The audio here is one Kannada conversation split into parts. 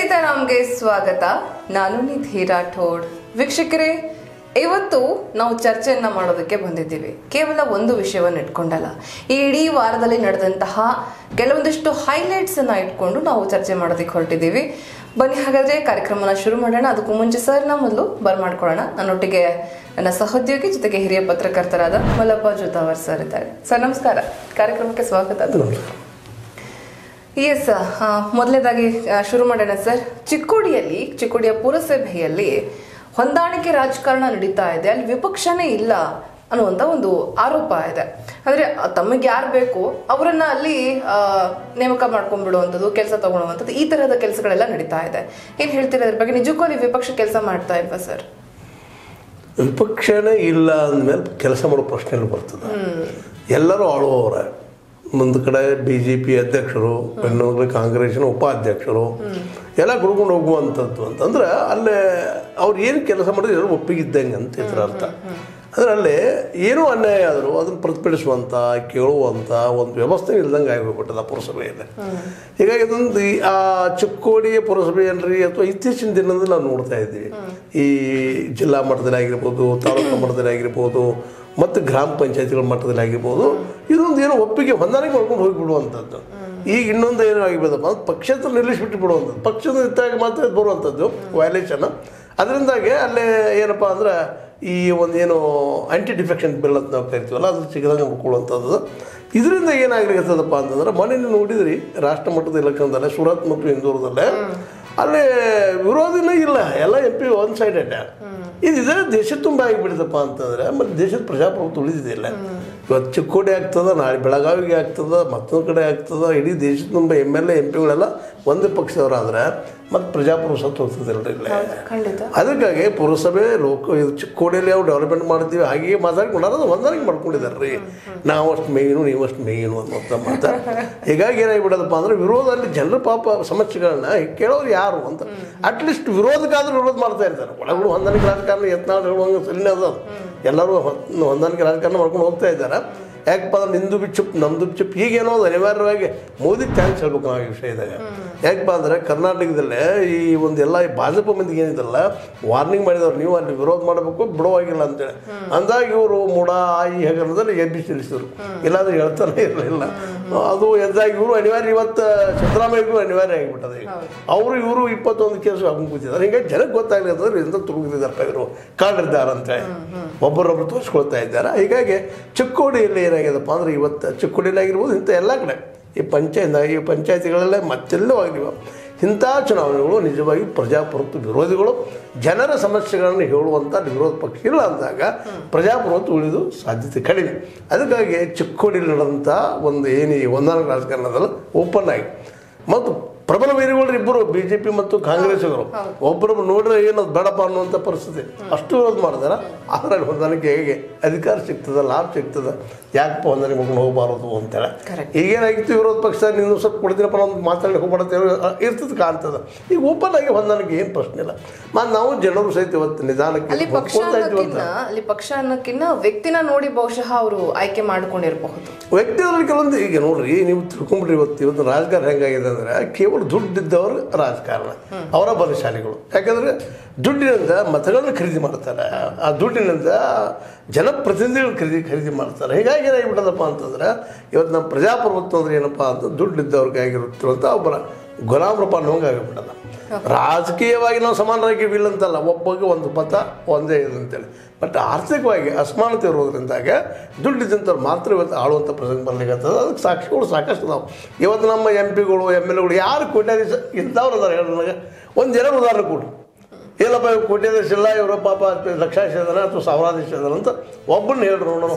ನಮಗೆ ಸ್ವಾಗತ. ನಾನು ನಿಧಿ ರಾಠೋಡ್. ವೀಕ್ಷಕರೇ, ಇವತ್ತು ನಾವು ಚರ್ಚೆಯನ್ನ ಮಾಡೋದಕ್ಕೆ ಬಂದಿದ್ದೀವಿ. ಕೇವಲ ಒಂದು ವಿಷಯವನ್ನು ಇಟ್ಕೊಂಡಲ್ಲ, ಈ ಇಡೀ ವಾರದಲ್ಲಿ ನಡೆದಂತಹ ಕೆಲವೊಂದಿಷ್ಟು ಹೈಲೈಟ್ಸ್ ಅನ್ನ ಇಟ್ಕೊಂಡು ನಾವು ಚರ್ಚೆ ಮಾಡೋದಕ್ಕೆ ಹೊರಟಿದ್ದೀವಿ. ಬನ್ನಿ ಹಾಗಾದ್ರೆ ಕಾರ್ಯಕ್ರಮನ ಶುರು ಮಾಡೋಣ. ಅದಕ್ಕೂ ಮುಂಚೆ ಸರ್ನ ಮೊದಲು ಬರ್ಮಾಡ್ಕೊಳ್ಳೋಣ. ನನ್ನೊಟ್ಟಿಗೆ ನನ್ನ ಸಹೋದ್ಯೋಗಿ ಜೊತೆಗೆ ಹಿರಿಯ ಪತ್ರಕರ್ತರಾದ ಮಲ್ಲಪ್ಪ ಜೋತಾವರ್ ಸರ್ ಇದ್ದಾರೆ. ಸರ್ ನಮಸ್ಕಾರ, ಕಾರ್ಯಕ್ರಮಕ್ಕೆ ಸ್ವಾಗತ. ಎಸ್, ಮೊದಲನೇದಾಗಿ ಶುರು ಮಾಡೋಣ ಸರ್. ಚಿಕ್ಕೋಡಿಯ ಪುರಸಭೆಯಲ್ಲಿ ಹೊಂದಾಣಿಕೆ ರಾಜಕಾರಣ ನಡೀತಾ ಇದೆ, ಅಲ್ಲಿ ವಿಪಕ್ಷನೇ ಇಲ್ಲ ಅನ್ನುವಂಥ ಒಂದು ಆರೋಪ ಇದೆ. ಅಂದರೆ ತಮಗೆ ಯಾರು ಬೇಕು ಅವರನ್ನ ಅಲ್ಲಿ ನೇಮಕ ಮಾಡ್ಕೊಂಡ್ಬಿಡುವಂಥದ್ದು, ಕೆಲಸ ತಗೊಳ್ಳುವಂಥದ್ದು, ಈ ತರಹದ ಕೆಲಸಗಳೆಲ್ಲ ನಡೀತಾ ಇದೆ. ಏನು ಹೇಳ್ತೀರಾ ಅದ್ರ ಬಗ್ಗೆ? ನಿಜಕ್ಕೂ ಅಲ್ಲಿ ವಿಪಕ್ಷ ಕೆಲಸ ಮಾಡ್ತಾ ಇಲ್ವಾ ಸರ್? ವಿಪಕ್ಷನೇ ಇಲ್ಲ ಅಂದಮೇಲೆ ಕೆಲಸ ಮಾಡೋ ಪ್ರಶ್ನೆ ಬರ್ತದೆ. ಎಲ್ಲರೂ ಆಳುವವರ ಒಂದು ಕಡೆ BJP ಅಧ್ಯಕ್ಷರು, ಇನ್ನೊಂದು ಕಾಂಗ್ರೆಸ್ನ ಉಪಾಧ್ಯಕ್ಷರು ಎಲ್ಲ ಗುಡ್ಕೊಂಡು ಹೋಗುವಂಥದ್ದು ಅಂತಂದ್ರೆ ಅಲ್ಲೇ ಅವ್ರು ಏನು ಕೆಲಸ ಮಾಡಿದ್ರೆ ಎಲ್ಲರೂ ಒಪ್ಪಿಗಿದ್ದಂಗೆ ಅಂತ ಇದ್ರ ಅರ್ಥ. ಅಂದರೆ ಅಲ್ಲಿ ಏನೂ ಅನ್ಯಾಯ ಆದರೂ ಅದನ್ನು ಪ್ರತಿಭಟಿಸುವಂಥ, ಕೇಳುವಂಥ ಒಂದು ವ್ಯವಸ್ಥೆ ಇಲ್ದಂಗೆ ಆಗಿಬಿಟ್ಟದ ಪುರಸಭೆಯಲ್ಲಿ. ಹೀಗಾಗಿ ಅದೊಂದು ಆ ಚಿಕ್ಕೋಡಿಯ ಪುರಸಭೆ ಏನ್ರಿ ಅಥವಾ ಇತ್ತೀಚಿನ ದಿನದಲ್ಲಿ ನಾವು ನೋಡ್ತಾ ಇದ್ದೀವಿ. ಈ ಜಿಲ್ಲಾ ಮಟ್ಟದಲ್ಲಿ ಆಗಿರ್ಬೋದು, ತಾಲೂಕು ಮಟ್ಟದಲ್ಲಿ ಆಗಿರ್ಬೋದು, ಮತ್ತು ಗ್ರಾಮ ಪಂಚಾಯತಿಗಳ ಮಟ್ಟದಲ್ಲಿ ಆಗಿರ್ಬೋದು, ಇದೊಂದು ಏನೋ ಒಪ್ಪಿಗೆ ಹೊಂದಾಣಿಕೆ ಮಾಡ್ಕೊಂಡು ಹೋಗಿಬಿಡುವಂಥದ್ದು. ಈಗ ಇನ್ನೊಂದು ಏನೋ ಆಗಿಬಿಡೋದಪ್ಪ ಅಂತ ಪಕ್ಷದ ನಿಲ್ಲಿಸ್ಬಿಟ್ಟು ಬಿಡುವಂಥದ್ದು, ಪಕ್ಷದ ಇತ್ತಾಗಿ ಮಾತ್ರ ಬರುವಂಥದ್ದು ವೈಲೇಷನ್. ಅದರಿಂದಾಗಿ ಅಲ್ಲೇ ಏನಪ್ಪ ಅಂದ್ರೆ ಈ ಒಂದು ಏನು ಆ್ಯಂಟಿ ಡಿಫೆಕ್ಷನ್ ಬಿಲ್ ಅಂತ ನಾವು ಕರಿತೀವಲ್ಲ, ಅದ್ರ ಸಿಗದಂಗೆ ಮಾಡ್ಕೊಳ್ಳುವಂಥದ್ದು. ಇದರಿಂದ ಏನಾಗಿರ್ತದಪ್ಪ ಅಂತಂದ್ರೆ ಮೊನ್ನೆ ನೋಡಿದ್ರಿ ರಾಷ್ಟ್ರ ಮಟ್ಟದ ಎಲೆಕ್ಷನ್ದಲ್ಲೇ ಸೂರತ್ ಮತ್ತು ಇಂದೋರದಲ್ಲೇ ಅಲ್ಲಿ ವಿರೋಧಿನೇ ಇಲ್ಲ, ಎಲ್ಲ MP ಒನ್ ಸೈಡೆಡ್. ಇದೇ ದೇಶ ತುಂಬ ಆಗಿಬಿಡ್ತಪ್ಪ ಅಂತಂದರೆ ಮತ್ತು ದೇಶದ ಪ್ರಜಾಪ್ರಭುತ್ವ ಉಳಿದಿದೆಯಲ್ಲ. ಇವತ್ತು ಚಿಕ್ಕೋಡಿ ಆಗ್ತದೆ, ನಾಳೆ ಬೆಳಗಾವಿಗೆ ಆಗ್ತದೆ, ಮತ್ತೊಂದು ಕಡೆ ಆಗ್ತದೆ. ಇಡೀ ದೇಶದ ತುಂಬ MLA MP ಒಂದೇ ಪಕ್ಷದವರಾದರೆ ಮತ್ತು ಪ್ರಜಾಪ್ರಭುತ್ವ ಸತ್ತು ಹೋಗ್ತದೆ ಇಲ್ಲ. ಅದಕ್ಕಾಗಿ ಪುರಸಭೆ ಇದು ಚಿಕ್ಕೋಡಿಯಲ್ಲಿ ನಾವು ಡೆವಲಪ್ಮೆಂಟ್ ಮಾಡ್ತೀವಿ ಹಾಗೆ ಮಾತಾಡ್ಕೊಂಡಾರ ಅದು ಹೊಂದಾಣಿಕೆ ಮಾಡ್ಕೊಂಡಿದ್ದಾರೆ ರೀ. ನಾವು ಅಷ್ಟು ಮೇಯ್ನು ನೀವಷ್ಟು ಮೇಯ್ನು ಅನ್ನೋಂಥ ಮಾತು. ಹೀಗಾಗಿ ಏನಾಗಿಬಿಡೋದಪ್ಪ ಅಂದರೆ ವಿರೋಧ ಅಲ್ಲಿ ಜನರ ಪಾಪ ಸಮಸ್ಯೆಗಳನ್ನ ಕೇಳೋರು ಯಾರು ಅಂತ ಅಟ್ಲೀಸ್ಟ್ ವಿರೋಧಕ್ಕಾದ್ರೂ ವಿರೋಧ ಮಾಡ್ತಾ ಇರ್ತಾರೆ. ಒಳಗಡೆ ಹೊಂದಾಣಿಕೆ ರಾಜಕಾರಣ ಯತ್ನಾಳ್ ಹೇಳುವಂಗೆ ಸರಿನೇ ಅದ. ಎಲ್ಲರೂ ಹೊಂದಾಣಿಕೆ ರಾಜಕಾರಣ ಮಾಡ್ಕೊಂಡು ಹೋಗ್ತಾ ಇದ್ದಾರೆ. ಯಾಕಪ್ಪ ಅಂದ್ರೆ ನಿಂದು ಬಿ ಚುಪ್ ನಮ್ದು ಬಿ ಚುಪ್ ಹೀಗೇನೋ ಅನಿವಾರ್ಯವಾಗಿ ಮೋದಿ ಥ್ಯಾಂಕ್ಸ್ ಹೇಳ್ಬೇಕು ನಾವು ಈ ವಿಷಯದಾಗ. ಯಾಕಪ್ಪ ಅಂದರೆ ಕರ್ನಾಟಕದಲ್ಲೇ ಈ ಒಂದು ಎಲ್ಲ ಭಾಜಪ ಮಂದಿಗೆ ಏನಿದಲ್ಲ ವಾರ್ನಿಂಗ್ ಮಾಡಿದವ್ರು, ನೀವು ಅಲ್ಲಿ ವಿರೋಧ ಮಾಡಬೇಕು ಬಿಡುವಾಗಿಲ್ಲ ಅಂತೇಳಿ. ಅಂದಾಗ ಇವರು ಮೂಡ ಈ ಹೇಗಂದ್ರೆ ಎಬ್ಬಿ ತಿಳಿಸಿದ್ರು, ಇಲ್ಲಾಂದ್ರೆ ಹೇಳ್ತಾನೆ ಇರಲಿಲ್ಲ. ಅದು ಎಂದಾಗಿ ಇವರು ಅನಿವಾರ್ಯ, ಇವತ್ತು ಸಿದ್ದರಾಮಯ್ಯಗೂ ಅನಿವಾರ್ಯ ಆಗಿಬಿಟ್ಟದೆ. ಅವರು ಇವರು 21 ಕೇಸು ಹಾಕೊಂಡು ಕೂತಿದ್ದಾರೆ. ಹೀಗಾಗಿ ಜನಕ್ಕೆ ಗೊತ್ತಾಗ್ಲಿಲ್ಲ ಎಂತ ತುಡುಗಿದಾರಪ್ಪ ಇವರು ಕಾಡಿದ್ದಾರೆ ಅಂತೇಳಿ ಒಬ್ಬರೊಬ್ಬರು ತೋರಿಸ್ಕೊಳ್ತಾ ಇದ್ದಾರೆ. ಹೀಗಾಗಿ ಚಿಕ್ಕೋಡಿಯಲ್ಲಿ ಏನಾಗಿದೆಪ್ಪ ಅಂದ್ರೆ ಇವತ್ತು ಚಿಕ್ಕೋಡಿಯಲ್ಲಿ ಆಗಿರ್ಬೋದು, ಇಂಥ ಎಲ್ಲ ಕಡೆ ಈ ಪಂಚಾಯತಿಗಳಲ್ಲೇ ಮತ್ತೆಲ್ಲೂ ಆಗಿವೆ ಇಂಥ ಚುನಾವಣೆಗಳು ನಿಜವಾಗಿ ಪ್ರಜಾಪ್ರಭುತ್ವ ವಿರೋಧಿಗಳು ಜನರ ಸಮಸ್ಯೆಗಳನ್ನು ಹೇಳುವಂಥ ವಿರೋಧ ಪಕ್ಷ ಇಲ್ಲ ಅಂದಾಗ ಪ್ರಜಾಪ್ರಭುತ್ವ ಉಳಿದು ಸಾಧ್ಯತೆ ಕಡಿಮೆ. ಅದಕ್ಕಾಗಿ ಚಿಕ್ಕೋಡಿಯಲ್ಲಿ ನಡೆದಂಥ ಒಂದು ಏನು ಈ ಹೊಂದಾಣಿಕೆ ರಾಜಕಾರಣದಲ್ಲಿ ಓಪನ್ ಆಗಿ ಮತ್ತು ಪ್ರಬಲ ವೈರಿಗಳು ಇಬ್ಬರು BJP ಮತ್ತು ಕಾಂಗ್ರೆಸ್ಸಿಗರು ಒಬ್ಬರೊಬ್ಬರು ನೋಡಿದ್ರೆ ಏನದು ಬೇಡಪ್ಪ ಅನ್ನುವಂಥ ಪರಿಸ್ಥಿತಿ ಅಷ್ಟು ವಿರೋಧ ಮಾಡಿದಾರೆ. ಅದರಲ್ಲಿ ಹೊಂದಾಣಿಕೆ ಹೇಗೆ ಅಧಿಕಾರ ಸಿಗ್ತದೆ, ಲಾಭ ಸಿಗ್ತದೆ, ಯಾಕಪ್ಪ ಹೊಂದಾಣಿಕೆ ಮಾಡ್ಕೊಂಡು ಹೋಗಬಾರದು ಅಂತೇಳಿ. ಈಗೇನಾಗಿತ್ತು ವಿರೋಧ ಪಕ್ಷ ನೀನು ಸ್ವಲ್ಪ ಕೊಡ್ತೀನಪ್ಪ ನಾವು ಮಾತಾಡಿ ಹೋಗ್ಬಾರ್ದು ಇರ್ತದೆ ಕಾಣ್ತದೆ. ಈಗ ಓಪನ್ ಆಗಿ ಹೊಂದಾಣಿಕೆ ಏನು ಪ್ರಶ್ನೆ ಇಲ್ಲ. ಮತ್ತು ನಾವು ಜನರು ಸಹಿತ ಇವತ್ತು ನಿಧಾನಕ್ಕೆ ಅಲ್ಲಿ ಪಕ್ಷ ಅನ್ನೋಕ್ಕಿಂತ ವ್ಯಕ್ತಿನ ನೋಡಿ ಬಹುಶಃ ಅವರು ಆಯ್ಕೆ ಮಾಡ್ಕೊಂಡಿರಬಹುದು. ವ್ಯಕ್ತಿ ಅವ್ರಿಗೆ ಕೆಲವೊಂದು ಈಗ ನೋಡ್ರಿ, ನೀವು ತಿಳ್ಕೊಂಡ್ಬಿಡ್ರಿ ಇವತ್ತು ರಾಜಕಾರಣ ಹೆಂಗಾಗಿದೆ ಅಂದರೆ ಕೇವಲ ದುಡ್ಡಿದ್ದವರು ರಾಜಕಾರಣ, ಅವರ ಬಲಶಾಲಿಗಳು. ಯಾಕಂದರೆ ದುಡ್ಡಿನಿಂದ ಮತಗಳನ್ನು ಖರೀದಿ ಮಾಡ್ತಾರೆ, ಆ ದುಡ್ಡಿನಿಂದ ಜನಪ್ರತಿನಿಧಿಗಳು ಖರೀದಿ ಮಾಡ್ತಾರೆ. ಹೀಗಾಗಿ ಏನಾಗಿಬಿಟ್ಟದಪ್ಪ ಅಂತಂದ್ರೆ ಇವತ್ತು ನಮ್ಮ ಪ್ರಜಾಪ್ರಭುತ್ವ ಅಂದ್ರೆ ಏನಪ್ಪ ಅಂತ ದುಡ್ಡಿದ್ದವ್ರಿಗೆ ಆಗಿರುತ್ತಿರುವಂಥ ಒಬ್ಬರ ಗುಲಾಮರೂಪ ಅನ್ನೋಂಗೆ ಆಗಿಬಿಟ್ಟದ. ರಾಜಕೀಯವಾಗಿ ನಾವು ಸಮಾನರಾಗಿವಿಲ್ಲ ಅಂತಲ್ಲ, ಒಬ್ಬಗೆ ಒಂದು ಪಥ ಒಂದೇ ಇದು ಅಂತೇಳಿ. ಬಟ್ ಆರ್ಥಿಕವಾಗಿ ಅಸಮಾನತೆ ಇರೋದ್ರಿಂದಾಗ ದುಡ್ಡಿದ್ದಂಥವ್ರು ಮಾತ್ರ ಇವತ್ತು ಆಳುವಂಥ ಪ್ರಸಂಗ ಬರ್ಲಿಕ್ಕಂಥದ್ದು. ಅದಕ್ಕೆ ಸಾಕ್ಷಿಗಳು ಸಾಕಷ್ಟು ನಾವು ಇವತ್ತು ನಮ್ಮ MPಗಳು MLAಗಳು ಯಾರು ಕೋಟ್ಯಾಧೀಶ ಇಂಥವ್ರು ಅದಾರೆ ಹೇಳಿ ನನಗೆ ಒಂದು ಎರಡು ಉದಾಹರಣೆ ಕೊಡು. ಇಲ್ಲಪ್ಪ ಇವ್ರು ಕೋಟ್ಯಾಧೀಶ ಇಲ್ಲ, ಇವರು ಪಾಪ ಲಕ್ಷಾಧೀಶ ಇದಾರೆ ಅಥವಾ ಸಾವಿರಾಧೀಶ ಇದಾರೆ ಅಂತ ಒಬ್ಬರನ್ನ ಹೇಳ್ರು ನೋಡೋಣ.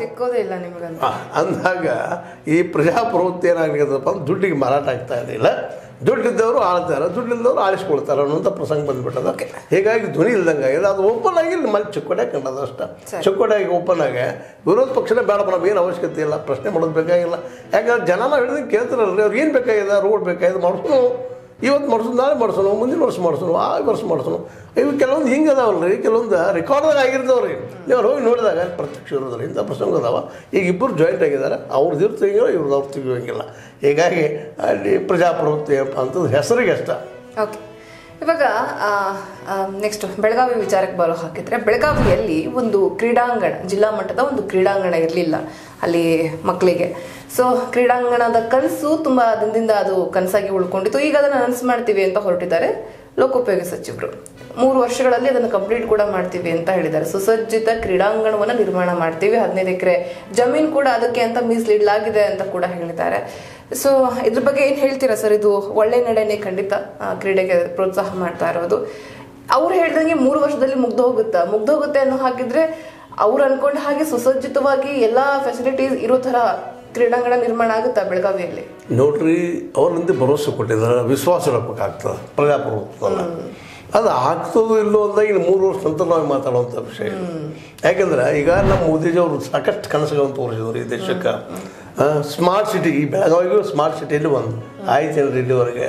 ಅಂದಾಗ ಈ ಪ್ರಜಾಪ್ರಭುತ್ವ ಏನಾಗಲಿಕ್ಕದಪ್ಪ ಅಂದ್ರೆ ದುಡ್ಡಿಗೆ ಮಾರಾಟ ಆಗ್ತಾ ಇರಲಿಲ್ಲ. ದುಡ್ಡಿದ್ದವರು ಆಳ್ತಾರೆ, ದುಡ್ಡಿಲ್ಲದವರು ಆಳಿಸ್ಕೊಳ್ತಾರೆ ಅನ್ನೋಂಥ ಪ್ರಸಂಗ ಬಂದುಬಿಟ್ಟದ. ಹೀಗಾಗಿ ಧ್ವನಿ ಇಲ್ದಂಗೆ ಆಗಿದೆ. ಅದು ಓಪನ್ ಆಗಿ ಮನೆ ಚಿಕ್ಕೋಡಿಯಾಗಿ ಕಂಡದ ಅಷ್ಟೇ. ಚಿಕ್ಕೋಡಿಯಾಗಿ ಓಪನ್ ಆಗಿ ವಿರೋಧ ಪಕ್ಷನೇ ಬೇಡಪ್ಪ, ನಾವು ಏನು ಅವಶ್ಯಕತೆ ಇಲ್ಲ, ಪ್ರಶ್ನೆ ಮಾಡೋದು ಬೇಕಾಗಿಲ್ಲ. ಯಾಕಂದ್ರೆ ಜನ ನಾವು ಹಿಡಿದು ಕೇಳ್ತಾರಲ್ರಿ, ಅವ್ರು ಏನು ಬೇಕಾಗಿದೆ, ರೋಡ್ ಬೇಕಾಗಿದೆ ಮಾಡಿಸೋಣ, ಇವತ್ತು ಮಾಡಿಸೋದು, ನಾಳೆ ಮಾಡಿಸೋಣ, ಮುಂದಿನ ವರ್ಷ ಮಾಡಿಸೋಣ, ಆ ವರ್ಷ ಮಾಡಿಸೋಣ. ಇವು ಕೆಲವೊಂದು ಹಿಂಗೆ ಅದಾವಲ್ಲ ರೀ, ಕೆಲವೊಂದು ರೆಕಾರ್ಡ್ದಾಗ ಆಗಿರ್ತಾವ್ರಿ. ನೀವು ಹೋಗಿ ನೋಡಿದಾಗ ಪ್ರತ್ಯಕ್ಷ ಇರೋದ್ರಿ ಇಂಥ ಪ್ರಸಂಗ ಅದಾವ. ಈಗ ಇಬ್ಬರು ಜಾಯಿಂಟ್ ಆಗಿದ್ದಾರೆ, ಅವ್ರದ್ದು ತೆಗಿಯೋ ಇವ್ರದ್ದು ತೆಗಿಯೋಂಗಿಲ್ಲ. ಹೀಗಾಗಿ ಅಲ್ಲಿ ಪ್ರಜಾಪ್ರಭುತ್ವ ಏನಪ್ಪ ಅಂತಂದು ಹೆಸರಿಗೆ ಅಷ್ಟ. ಓಕೆ, ಇವಾಗ ನೆಕ್ಸ್ಟ್ ಬೆಳಗಾವಿ ವಿಚಾರಕ್ಕೆ ಬರೋ ಹಾಕಿದ್ರೆ, ಬೆಳಗಾವಿಯಲ್ಲಿ ಒಂದು ಕ್ರೀಡಾಂಗಣ, ಜಿಲ್ಲಾ ಮಟ್ಟದ ಒಂದು ಕ್ರೀಡಾಂಗಣ ಇರಲಿಲ್ಲ ಅಲ್ಲಿ ಮಕ್ಕಳಿಗೆ. ಸೊ ಕ್ರೀಡಾಂಗಣದ ಕನಸು ತುಂಬ ದಿನದಿಂದ ಅದು ಕನಸಾಗಿ ಉಳ್ಕೊಂಡಿತ್ತು. ಈಗ ಅದನ್ನು ನನಸು ಮಾಡ್ತೀವಿ ಅಂತ ಹೊರಟಿದ್ದಾರೆ ಲೋಕೋಪಯೋಗಿ ಸಚಿವರು. 3 ವರ್ಷಗಳಲ್ಲಿ ಅದನ್ನು ಕಂಪ್ಲೀಟ್ ಕೂಡ ಮಾಡ್ತೀವಿ ಅಂತ ಹೇಳಿದ್ದಾರೆ. ಸುಸಜ್ಜಿತ ಕ್ರೀಡಾಂಗಣವನ್ನು ನಿರ್ಮಾಣ ಮಾಡ್ತೀವಿ, 15 ಎಕರೆ ಜಮೀನು ಕೂಡ ಅದಕ್ಕೆ ಅಂತ ಮೀಸಲಿಡಲಾಗಿದೆ ಅಂತ ಕೂಡ ಹೇಳಿದ್ದಾರೆ. ಸೊ ಇದ್ರ ಬಗ್ಗೆ ಏನು ಹೇಳ್ತೀರಾ ಸರ್? ಇದು ಒಳ್ಳೆ ನಡೆನೇ ಖಂಡಿತ, ಕ್ರೀಡೆಗೆ ಪ್ರೋತ್ಸಾಹ ಮಾಡ್ತಾ ಇರೋದು. ಅವ್ರು ಹೇಳ್ದಂಗೆ 3 ವರ್ಷದಲ್ಲಿ ಮುಗ್ದೋಗುತ್ತೆ ಅನ್ನೋ ಹಾಗಿದ್ರೆ ಅವ್ರು ಅನ್ಕೊಂಡ ಹಾಗೆ ಸುಸಜ್ಜಿತವಾಗಿ ಎಲ್ಲ ಫೆಸಿಲಿಟೀಸ್ ಇರೋ ಥರ ಕ್ರೀಡಾಂಗಣ ನಿರ್ಮಾಣ ಆಗುತ್ತಾ ಬೆಳಗಾವಿಯಲ್ಲಿ? ನೋಡ್ರಿ, ಅವರಿಂದ ಭರವಸೆ ಕೊಟ್ಟಿದ್ದಾರೆ, ವಿಶ್ವಾಸ ಇಡಬೇಕಾಗ್ತದೆ ಪ್ರಜಾಪ್ರಭುತ್ವಲ್ಲ. ಅದು ಆಗ್ತದೋ ಇಲ್ಲೋ ಅಂದಾಗ ಇನ್ನು 3 ವರ್ಷ ನಂತರ ನಾವು ಮಾತಾಡುವಂಥ ವಿಷಯ. ಯಾಕೆಂದ್ರೆ ಈಗ ನಮ್ಮ ಮೋದಿಜಿಯವರು ಸಾಕಷ್ಟು ಕನಸುಗಳನ್ನು ತೋರಿಸಿದ್ರು ಈ ದೇಶಕ್ಕೆ. ಸ್ಮಾರ್ಟ್ ಸಿಟಿ, ಈ ಬೆಳಗಾವಿಗೂ ಸ್ಮಾರ್ಟ್ ಸಿಟಿಯಲ್ಲಿ ಒಂದು ಆಯ್ತು ಇಲ್ಲಿವರೆಗೆ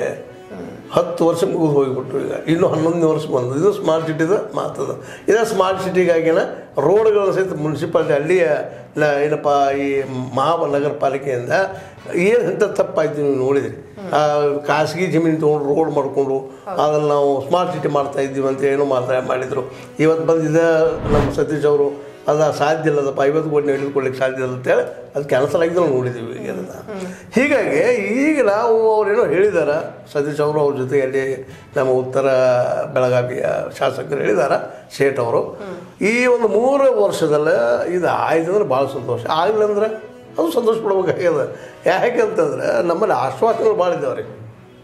10 ವರ್ಷ ಮುಗಿದು ಹೋಗಿಬಿಟ್ರು. ಈಗ ಇನ್ನೂ 11ನೇ ವರ್ಷ ಬಂದು ಇದು ಸ್ಮಾರ್ಟ್ ಸಿಟಿದ ಮಾತದ. ಇದು ಸ್ಮಾರ್ಟ್ ಸಿಟಿಗಾಗಿನ ರೋಡ್ಗಳ ಸಹಿತ ಮುನ್ಸಿಪಾಲಿಟಿ ಅಲ್ಲಿಯ ಏನಪ್ಪ ಈ ಮಹಾನಗರ ಪಾಲಿಕೆಯಿಂದ ಏನು ಎಂಥ ತಪ್ಪಾಯ್ತು ನೀವು ನೋಡಿದ್ರಿ. ಖಾಸಗಿ ಜಮೀನು ತೊಗೊಂಡು ರೋಡ್ ಮಾಡಿಕೊಂಡು ಅದನ್ನು ನಾವು ಸ್ಮಾರ್ಟ್ ಸಿಟಿ ಮಾಡ್ತಾ ಇದ್ದೀವಿ ಅಂತ ಏನೋ ಮಾಡಿದರು. ಇವತ್ತು ಬಂದಿದ್ದ ನಮ್ಮ ಸತೀಶ್ ಅವರು ಅದು ಸಾಧ್ಯ ಇಲ್ಲದಪ್ಪ, 50 ಕೋಟಿ ಹಿಡಿದುಕೊಳ್ಳಿಕ್ಕೆ ಸಾಧ್ಯ ಇಲ್ಲ ಅಂತೇಳಿ ಅದು ಕ್ಯಾನ್ಸಲ್ ಆಗಿದ್ದು ನಾವು ನೋಡಿದ್ದೀವಿ ಈಗ ಅದನ್ನು. ಹೀಗಾಗಿ ಈಗ ನಾವು ಅವರೇನೋ ಹೇಳಿದ್ದಾರೆ ಸತೀಶ್ ಅವರು, ಅವ್ರ ಜೊತೆಗೆ ಅಲ್ಲಿ ನಮ್ಮ ಉತ್ತರ ಬೆಳಗಾವಿಯ ಶಾಸಕರು ಹೇಳಿದ್ದಾರೆ, ಶೇಟ್ ಅವರು. ಈ ಒಂದು 3 ವರ್ಷದಲ್ಲೇ ಇದು ಆಯ್ತು ಅಂದ್ರೆ ಭಾಳ ಸಂತೋಷ. ಆಗಲಿಲ್ಲ ಅಂದ್ರೆ ಅದು ಸಂತೋಷ ಪಡ್ಬೇಕಾಗ್ಯದ. ಯಾಕೆಂತಂದ್ರೆ ನಮ್ಮಲ್ಲಿ ಆಶ್ವಾಸನೆಗಳು ಭಾಳ ಇದ್ದಾವೆ ರೀ.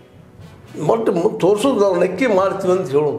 ಮೊಟ್ಟ ತೋರಿಸೋದು ನಾವು ನಕ್ಕಿ ಮಾಡ್ತೀವಿ ಅಂತ ಹೇಳೋದು,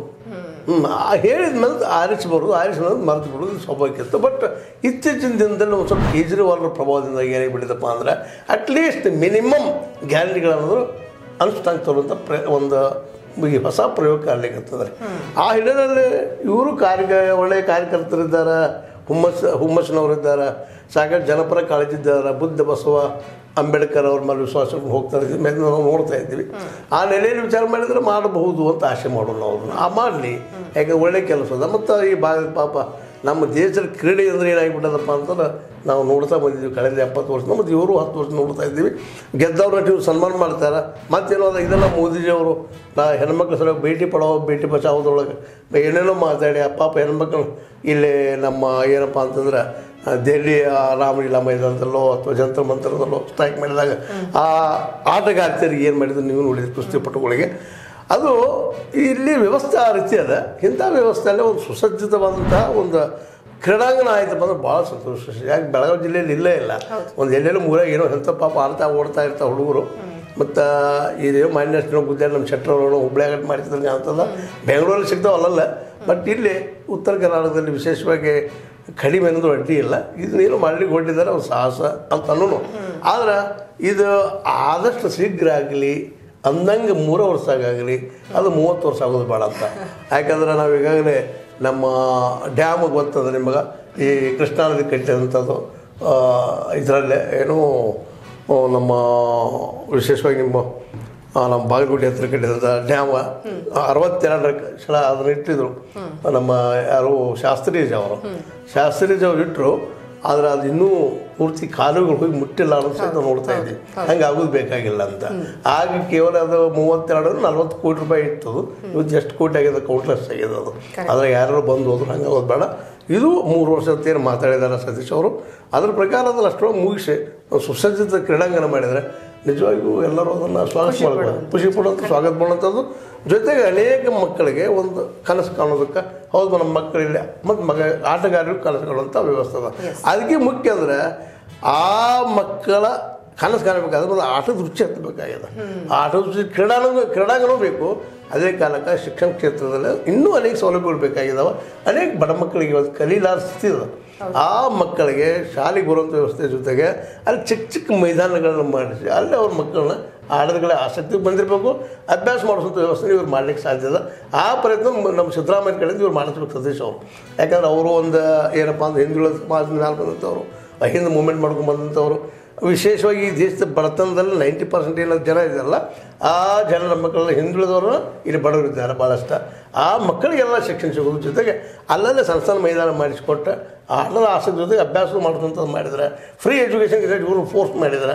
ಹೇಳಿದ ಮೇಲೆ ಆರಿಸಿದ ಮರೆತು ಬಿಡೋದು ಸ್ವಾಭಾವಿಕ ಇತ್ತು. ಬಟ್ ಇತ್ತೀಚಿನ ದಿನದಲ್ಲಿ ಒಂದು ಸ್ವಲ್ಪ ಕೇಜ್ರಿವಾಲ್ರ ಪ್ರಭಾವದಿಂದ ಏನಾಗಿ ಬಿಟ್ಟಿದ್ದಪ್ಪ ಅಂದ್ರೆ ಅಟ್ಲೀಸ್ಟ್ ಮಿನಿಮಮ್ ಗ್ಯಾರಂಟಿಗಳನ್ನಾದರೂ ಅನುಷ್ಠಾನಕ್ಕೆ ತರುವಂಥ ಒಂದು ಈ ಹೊಸ ಪ್ರಯೋಗ ಆಗ್ಲಿಕ್ಕತ್ತದ ರೀ. ಆ ಹಿನ್ನೆಲೆಯಲ್ಲಿ ಇವರು ಒಳ್ಳೆಯ ಕಾರ್ಯಕರ್ತರಿದ್ದಾರೆ, ಹುಮ್ಮಸ್ನವರಿದ್ದಾರೆ, ಸಾಕಷ್ಟು ಜನಪರ ಕಾಳಜಿದ್ದಾರೆ, ಬುದ್ಧ ಬಸವ ಅಂಬೇಡ್ಕರ್ ಅವ್ರ ಮೇಲೆ ವಿಶ್ವಾಸ ಹೋಗ್ತಾ ಇದ್ದೀವಿ, ಮೇಲೆ ನಾವು ನೋಡ್ತಾ ಇದ್ದೀವಿ. ಆ ನೆಲೆಯಲ್ಲಿ ವಿಚಾರ ಮಾಡಿದರೆ ಮಾಡಬಹುದು ಅಂತ ಆಸೆ ಮಾಡೋಣ ನಾವು. ಮಾಡಲಿ, ಯಾಕೆ ಒಳ್ಳೆ ಕೆಲಸ ಅದ. ಮತ್ತು ಈ ಭಾಗದ ಪಾಪ ನಮ್ಮ ದೇಶದ ಕ್ರೀಡೆ ಅಂದರೆ ಏನಾಗಿಬಿಟ್ಟದಪ್ಪ ಅಂತಂದ್ರೆ ನಾವು ನೋಡ್ತಾ ಬಂದಿದ್ದೀವಿ ಕಳೆದ 70 ವರ್ಷ. ಮತ್ತು ಇವರು 10 ವರ್ಷ ನೋಡ್ತಾ ಇದ್ದೀವಿ. ಗೆದ್ದವ್ರನ್ನ ಇವರು ಸನ್ಮಾನ ಮಾಡ್ತಾರೆ. ಮತ್ತೇನೋ ಅದ ಇದೆಲ್ಲ ಮೋದಿಜಿಯವರು ಹೆಣ್ಮಕ್ಳು ಸಲ ಬೇಟಿ ಪಡಾವೋ ಬೇಟಿ ಬಚಾವೋದ್ರೊಳಗೆ ಏನೇನೋ ಮಾತಾಡಿ ಪಾಪ ಹೆಣ್ಮಕ್ಳು ಇಲ್ಲಿ ನಮ್ಮ ಏನಪ್ಪ ಅಂತಂದ್ರೆ ದೆಹಲಿ ರಾಮಲೀಲಾ ಮೈದಾನದಲ್ಲೋ ಅಥವಾ ಜಂತರ ಮಂತ್ರದಲ್ಲೋ ಸ್ಟ್ರೈಕ್ ಮಾಡಿದಾಗ ಆ ಆಟಗಾರ್ತಿಯರಿಗೆ ಏನು ಮಾಡಿದ್ರು ನೀವು ನೋಡಿದ್ರಿ ಕುಸ್ತಿಪಟುಗಳಿಗೆ. ಅದು ಇಲ್ಲಿ ವ್ಯವಸ್ಥೆ ಆ ರೀತಿ ಅದ. ಇಂಥ ವ್ಯವಸ್ಥೆಯಲ್ಲೇ ಒಂದು ಸುಸಜ್ಜಿತವಾದಂಥ ಒಂದು ಕ್ರೀಡಾಂಗಣ ಆಯ್ತಪ್ಪ ಅಂದ್ರೆ ಭಾಳ ಸಂತೋಷ. ಯಾಕೆ ಬೆಳಗಾವಿ ಜಿಲ್ಲೆಯಲ್ಲಿ ಇಲ್ಲೇ ಇಲ್ಲ. ಒಂದು ಎಲ್ಲೆಲ್ಲೂ ಮೂರಾಗ ಏನೋ ಎಂಥ ಪಾಪ ಓಡ್ತಾ ಇರ್ತಾವೆ ಹುಡುಗರು. ಮತ್ತು ಇದೇ ಮಾನ್ಯಷ್ಟು ಗುದ್ದಾಡಿ ನಮ್ಮ ಶೆಟ್ಟರವರು ಹುಬ್ಳ್ಯಾಗಟ್ಟು ಮಾಡಿದ್ರೆ ಅಂತಲ್ಲ, ಬೆಂಗಳೂರಲ್ಲಿ ಸಿಗ್ತಾವಲ್ಲ. ಬಟ್ ಇಲ್ಲಿ ಉತ್ತರ ಕರ್ನಾಟಕದಲ್ಲಿ ವಿಶೇಷವಾಗಿ ಕಡಿಮೆ ಅನ್ನೋದು ಅಡ್ಡಿ ಇಲ್ಲ. ಇದನ್ನೇನು ಮಾಡಲಿಕ್ಕೆ ಹೊರಟಿದ್ದಾರೆ ಅವ್ರು ಸಾಹಸ ಅಂತ ಅನ್ನೋನು. ಆದ್ರೆ ಇದು ಆದಷ್ಟು ಶೀಘ್ರ ಆಗಲಿ ಅಂದಂಗೆ 3 ವರ್ಷ ಆಗಲಿ, ಅದು 30 ವರ್ಷ ಆಗೋದು ಬೇಡ ಅಂತ. ಯಾಕಂದ್ರೆ ನಾವು ಈಗಾಗಲೇ ನಮ್ಮ ಡ್ಯಾಮ್ ಗೊತ್ತದ ನಿಮಗೆ, ಈ ಕೃಷ್ಣಾ ನದಿ ಕಟ್ಟಿದಂಥದ್ದು ಇದರಲ್ಲೇ ಏನೋ ನಮ್ಮ ವಿಶೇಷವಾಗಿ ನಮ್ಮ ಬಾಗಲಕೋಟೆ ಹತ್ರ ಕಟ್ಟಿದಂಥ ಡ್ಯಾಮ 62 ಅದನ್ನು ಇಟ್ಟಿದ್ರು ನಮ್ಮ ಯಾರು ಶಾಸ್ತ್ರೀಜ್ ಅವರು ಇಟ್ಟರು. ಆದರೆ ಅದು ಇನ್ನೂ ಪೂರ್ತಿ ಕಾಲುಗಳು ಹೋಗಿ ಮುಟ್ಟಿಲ್ಲ ಅನ್ನೋ ಸಹಿತ ನೋಡ್ತಾ ಇದ್ದೀವಿ. ಹಂಗೆ ಆಗೋದು ಬೇಕಾಗಿಲ್ಲ ಅಂತ. ಆಗ ಕೇವಲ ಅದು 32-40 ಕೋಟಿ ರೂಪಾಯಿ ಇತ್ತು. ಇವತ್ತು ಎಷ್ಟು ಕೋಟಿ ಆಗಿದೆ, ಕೌಂಟ್ಲೆಸ್ ಆಗಿದೆ ಅದು. ಆದರೆ ಯಾರು ಬಂದು ಹೋದ್ರು ಹಂಗೆ ಆಗೋದು ಬೇಡ. ಇದು 3 ವರ್ಷ ಅಂತೇನು ಮಾತಾಡಿದ್ದಾರೆ ಸತೀಶ್ ಅವರು. ಅದ್ರ ಪ್ರಕಾರ ಅದನ್ನು ಅಷ್ಟೊಳಗೆ ಮುಗಿಸಿ ಸುಸಜ್ಜಿತ ಕ್ರೀಡಾಂಗಣ ಮಾಡಿದರೆ ನಿಜವಾಗಿಯೂ ಎಲ್ಲರೂ ಅದನ್ನು ಸ್ವಾಗತ ಮಾಡ್ಬೋದು, ಖುಷಿ ಪಡೋದು, ಸ್ವಾಗತ ಮಾಡೋಂಥದ್ದು. ಜೊತೆಗೆ ಅನೇಕ ಮಕ್ಕಳಿಗೆ ಒಂದು ಕನಸು ಕಾಣೋದಕ್ಕೆ ಹೌದು ನಮ್ಮ ಮಕ್ಕಳಿಲ್ಲ ಮತ್ತು ಆಟಗಾರರಿಗೂ ಕನಸು ಕಾಣುವಂಥ ವ್ಯವಸ್ಥೆ ಅದ. ಅದಕ್ಕೆ ಮುಖ್ಯ ಅಂದರೆ ಆ ಮಕ್ಕಳ ಕನಸು ಕಾಣಬೇಕಾದ್ರೆ ಒಂದು ಆಟದ ರುಚಿ ಹತ್ತಬೇಕಾಗಿದೆ. ಆಟದ ರುಚಿ ಕ್ರೀಡಾಂಗಣವೂ ಬೇಕು. ಅದೇ ಕಾಲಕ್ಕೆ ಶಿಕ್ಷಣ ಕ್ಷೇತ್ರದಲ್ಲಿ ಇನ್ನೂ ಅನೇಕ ಸೌಲಭ್ಯಗಳು ಬೇಕಾಗಿದ್ದಾವೆ. ಅನೇಕ ಬಡ ಮಕ್ಕಳಿಗೆ ಇವತ್ತು ಕಲೀಲಾರ ಸ್ಥಿತಿ ಇದೆ. ಆ ಮಕ್ಕಳಿಗೆ ಶಾಲೆಗೆ ಬರುವಂಥ ವ್ಯವಸ್ಥೆ ಜೊತೆಗೆ ಅಲ್ಲಿ ಚಿಕ್ಕ ಚಿಕ್ಕ ಮೈದಾನಗಳನ್ನ ಮಾಡಿಸಿ ಅಲ್ಲಿ ಅವ್ರ ಮಕ್ಕಳನ್ನ ಆಡೋದ್ಗಳ ಆಸಕ್ತಿ ಬಂದಿರಬೇಕು, ಅಭ್ಯಾಸ ಮಾಡಿಸುವಂಥ ವ್ಯವಸ್ಥೆ ಇವ್ರು ಮಾಡಲಿಕ್ಕೆ ಸಾಧ್ಯ ಇದೆ. ಆ ಪ್ರಯತ್ನ ನಮ್ಮ ಸಿದ್ದರಾಮಯ್ಯ ಕಡೆಯಿಂದ ಇವ್ರು ಮಾಡಿಸ್ಬೇಕು ಸತೀಶ್ ಅವರು. ಯಾಕಂದ್ರೆ ಅವರು ಒಂದು ಏನಪ್ಪ ಅಂದ್ರೆ ಹಿಂದುಳಿದ ಸಮಾಜದ ಮೇಲೆ ಬಂದಂಥವ್ರು, ಹಿಂದೆ ಮೂವ್ಮೆಂಟ್ ಮಾಡ್ಕೊಂಡು ಬಂದಂಥವ್ರು. ವಿಶೇಷವಾಗಿ ಈ ದೇಶದ ಬಡತನದಲ್ಲಿ 90% ಏನೋ ಜನ ಇದೆಯಲ್ಲ, ಆ ಜನರ ಮಕ್ಕಳೆಲ್ಲ ಹಿಂದುಳಿದವರು ಇಲ್ಲಿ ಬಡವರು ಇದ್ದಾರೆ ಭಾಳಷ್ಟು. ಆ ಮಕ್ಕಳಿಗೆಲ್ಲ ಶಿಕ್ಷಣ ಸಿಗೋದ್ರ ಜೊತೆಗೆ ಅಲ್ಲಲ್ಲೇ ಸಣ್ಣ ಮೈದಾನ ಮಾಡಿಸ್ಕೊಟ್ಟು ಆಟದ ಆಸಕ್ತಿ ಜೊತೆಗೆ ಅಭ್ಯಾಸ ಮಾಡಿಸುವಂಥದ್ದು ಮಾಡಿದರೆ, ಫ್ರೀ ಎಜುಕೇಷನ್ ಇವರು ಫೋರ್ಸ್ ಮಾಡಿದರೆ